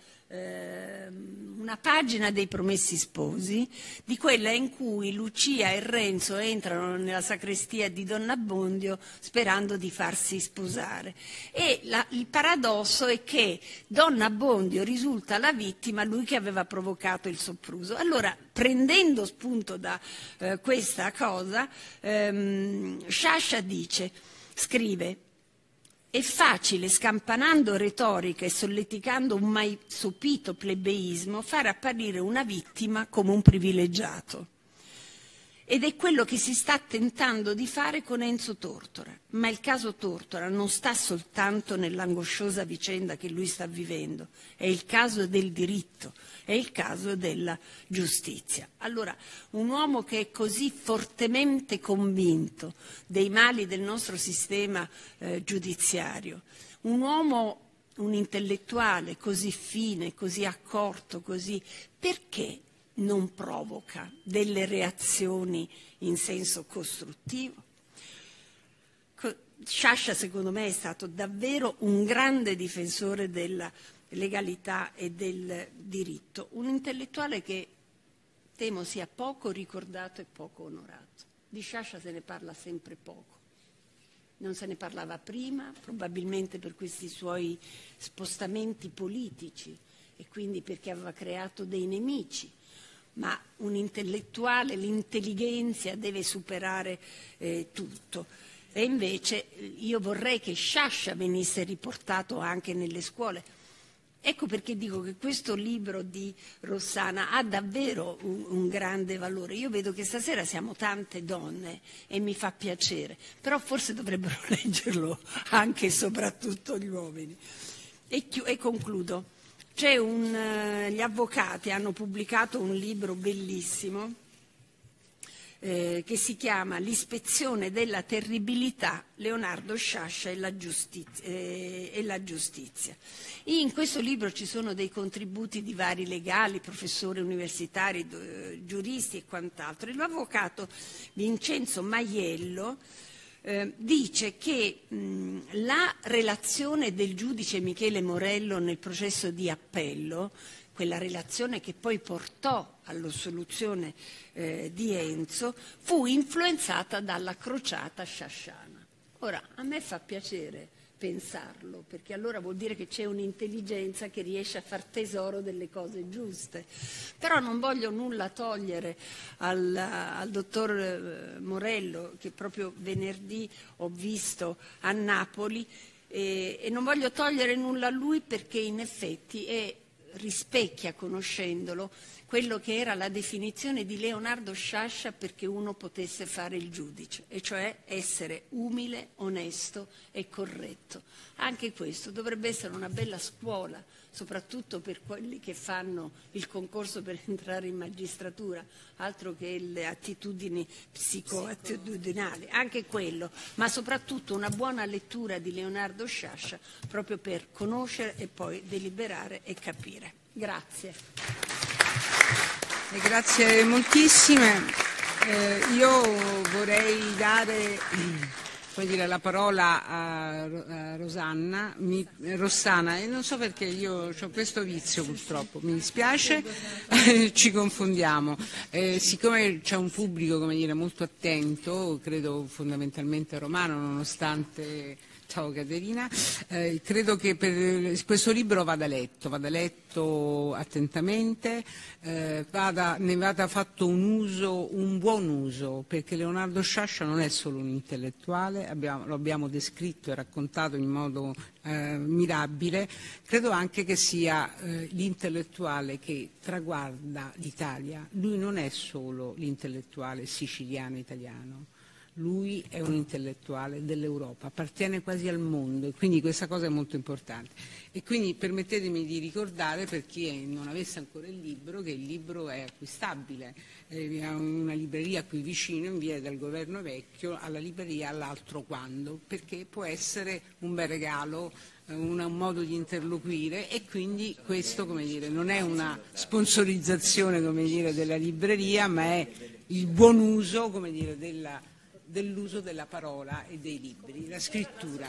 una pagina dei Promessi Sposi, di quella in cui Lucia e Renzo entrano nella sacrestia di Don Abbondio sperando di farsi sposare, e la, il paradosso è che Don Abbondio risulta la vittima, lui che aveva provocato il sopruso. Allora, prendendo spunto da eh, questa cosa, ehm, Sciascia dice, scrive: È facile, scampanando retorica e solleticando un mai sopito plebeismo, far apparire una vittima come un privilegiato. Ed è quello che si sta tentando di fare con Enzo Tortora. Ma il caso Tortora non sta soltanto nell'angosciosa vicenda che lui sta vivendo, è il caso del diritto, è il caso della giustizia. Allora, un uomo che è così fortemente convinto dei mali del nostro sistema eh, giudiziario, un uomo, un intellettuale così fine, così accorto, così, perché non provoca delle reazioni in senso costruttivo? Sciascia, secondo me, è stato davvero un grande difensore della legalità e del diritto, un intellettuale che temo sia poco ricordato e poco onorato. Di Sciascia se ne parla sempre poco. Non se ne parlava prima, probabilmente per questi suoi spostamenti politici e quindi perché aveva creato dei nemici. Ma un intellettuale, l'intelligenza deve superare eh, tutto. E invece io vorrei che Sciascia venisse riportato anche nelle scuole. Ecco perché dico che questo libro di Rossana ha davvero un, un grande valore. Io vedo che stasera siamo tante donne e mi fa piacere, però forse dovrebbero leggerlo anche e soprattutto gli uomini. E, chi- e concludo. C'è un, uh, gli avvocati hanno pubblicato un libro bellissimo eh, che si chiama L'ispezione della terribilità, Leonardo Sciascia e la, giustizia, eh, e la giustizia. In questo libro ci sono dei contributi di vari legali, professori universitari, eh, giuristi e quant'altro. E l'avvocato Vincenzo Maiello Eh, dice che mh, la relazione del giudice Michele Morello nel processo di appello, quella relazione che poi portò all'assoluzione eh, di Enzo, fu influenzata dalla crociata sciasciana. Ora, a me fa piacere pensarlo, perché allora vuol dire che c'è un'intelligenza che riesce a far tesoro delle cose giuste. Però non voglio nulla togliere al, al dottor Morello, che proprio venerdì ho visto a Napoli, e, e non voglio togliere nulla a lui perché in effetti è, rispecchia, conoscendolo, quello che era la definizione di Leonardo Sciascia perché uno potesse fare il giudice, e cioè essere umile, onesto e corretto. Anche questo dovrebbe essere una bella scuola, soprattutto per quelli che fanno il concorso per entrare in magistratura, altro che le attitudini psicoattitudinali, anche quello, ma soprattutto una buona lettura di Leonardo Sciascia proprio per conoscere e poi deliberare e capire. Grazie. Eh, grazie moltissime. Eh, io vorrei dare come dire, la parola a, a Rosanna, mi, Rossana, e non so perché io ho questo vizio purtroppo, mi dispiace, ci confondiamo. Eh, siccome c'è un pubblico come dire, molto attento, credo fondamentalmente romano, nonostante... Ciao Caterina, eh, credo che per questo libro vada letto, vada letto attentamente, eh, vada, ne vada fatto un uso, un buon uso, perché Leonardo Sciascia non è solo un intellettuale, abbiamo, lo abbiamo descritto e raccontato in modo eh, mirabile, credo anche che sia eh, l'intellettuale che traguarda l'Italia. Lui non è solo l'intellettuale siciliano italiano. Lui è un intellettuale dell'Europa, appartiene quasi al mondo, e quindi questa cosa è molto importante. E quindi permettetemi di ricordare, per chi non avesse ancora il libro, che il libro è acquistabile. Eh, ha una libreria qui vicino, in via del Governo Vecchio, alla libreria all'altro quando, perché può essere un bel regalo, un, un modo di interloquire, e quindi questo come dire, non è una sponsorizzazione come dire, della libreria, ma è il buon uso come dire, della dell'uso della parola e dei libri, la scrittura.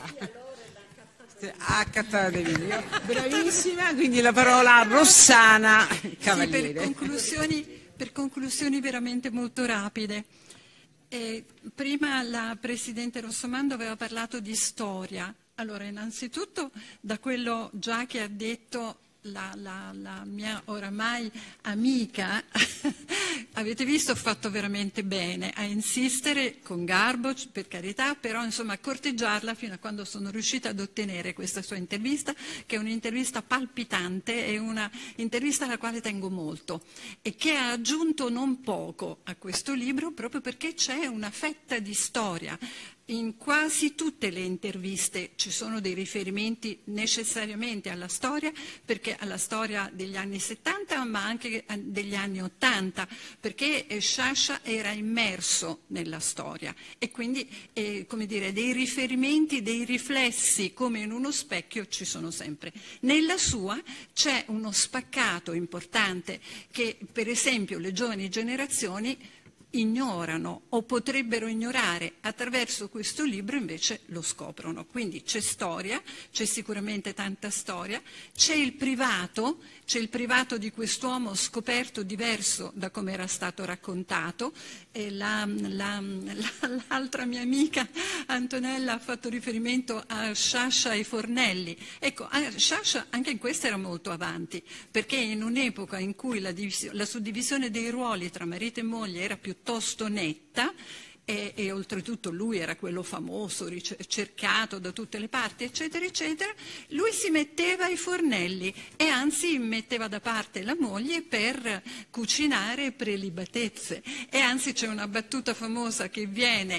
Accattatevi, bravissima, quindi la parola a Rossana Cavaliere. Sì, per conclusioni, per conclusioni veramente molto rapide. Eh, prima la Presidente Rossomando aveva parlato di storia. Allora, innanzitutto da quello già che ha detto La, la, la mia oramai amica avete visto, ho fatto veramente bene a insistere con garbo, per carità, però insomma a corteggiarla fino a quando sono riuscita ad ottenere questa sua intervista, che è un'intervista palpitante, è una intervista alla quale tengo molto e che ha aggiunto non poco a questo libro, proprio perché c'è una fetta di storia. In quasi tutte le interviste ci sono dei riferimenti necessariamente alla storia, perché alla storia degli anni settanta ma anche degli anni ottanta, perché Sciascia era immerso nella storia e quindi eh, come dire, dei riferimenti, dei riflessi come in uno specchio ci sono sempre. Nella sua c'è uno spaccato importante che per esempio le giovani generazioni ignorano o potrebbero ignorare, attraverso questo libro invece lo scoprono. Quindi c'è storia, c'è sicuramente tanta storia, c'è il privato, c'è il privato di quest'uomo scoperto diverso da come era stato raccontato. E la, la, la, l'altra mia amica Antonella ha fatto riferimento a Sciascia e Fornelli. Ecco, Sciascia anche in questo era molto avanti, perché in un'epoca in cui la, la suddivisione dei ruoli tra marito e moglie era piuttosto netta, E, e oltretutto lui era quello famoso, cercato da tutte le parti, eccetera, eccetera, lui si metteva ai fornelli e anzi metteva da parte la moglie per cucinare prelibatezze. E anzi c'è una battuta famosa che viene,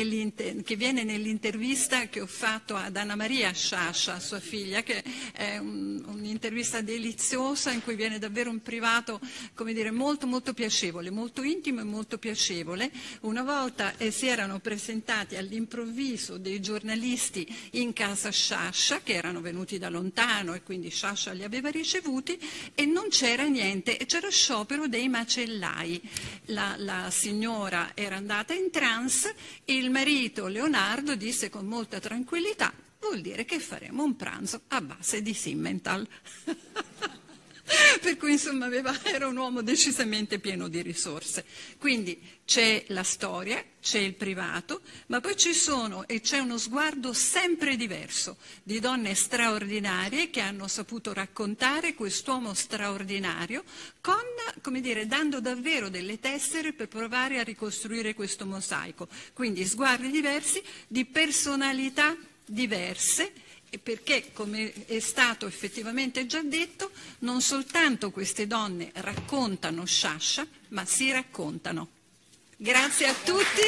che viene nell'intervista che ho fatto ad Anna Maria Sciascia, sua figlia, che è un, un'intervista deliziosa in cui viene davvero un privato, come dire, molto molto piacevole, molto intimo e molto piacevole. Una volta e si erano presentati all'improvviso dei giornalisti in casa Sciascia, che erano venuti da lontano e quindi Sciascia li aveva ricevuti, e non c'era niente, e c'era sciopero dei macellai. La, la signora era andata in trance, il marito Leonardo disse con molta tranquillità: vuol dire che faremo un pranzo a base di Simmental. Per cui insomma aveva, era un uomo decisamente pieno di risorse. Quindi c'è la storia, c'è il privato, ma poi ci sono e c'è uno sguardo sempre diverso di donne straordinarie che hanno saputo raccontare quest'uomo straordinario con, come dire, dando davvero delle tessere per provare a ricostruire questo mosaico. Quindi sguardi diversi, di personalità diverse, perché, come è stato effettivamente già detto, non soltanto queste donne raccontano Sciascia, ma si raccontano. Grazie a tutti.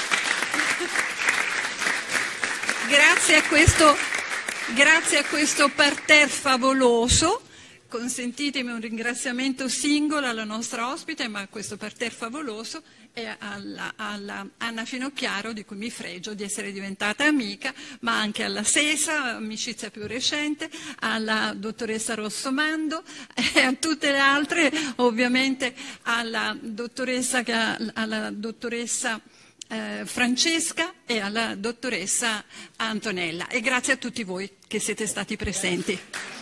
Grazie a questo, grazie a questo parterre favoloso. Consentitemi un ringraziamento singolo alla nostra ospite, ma a questo parterre favoloso, e alla, alla Anna Finocchiaro, di cui mi fregio di essere diventata amica, ma anche alla Sesa, amicizia più recente, alla dottoressa Rossomando e a tutte le altre, ovviamente alla dottoressa, alla dottoressa eh, Francesca e alla dottoressa Antonella. E grazie a tutti voi che siete stati presenti.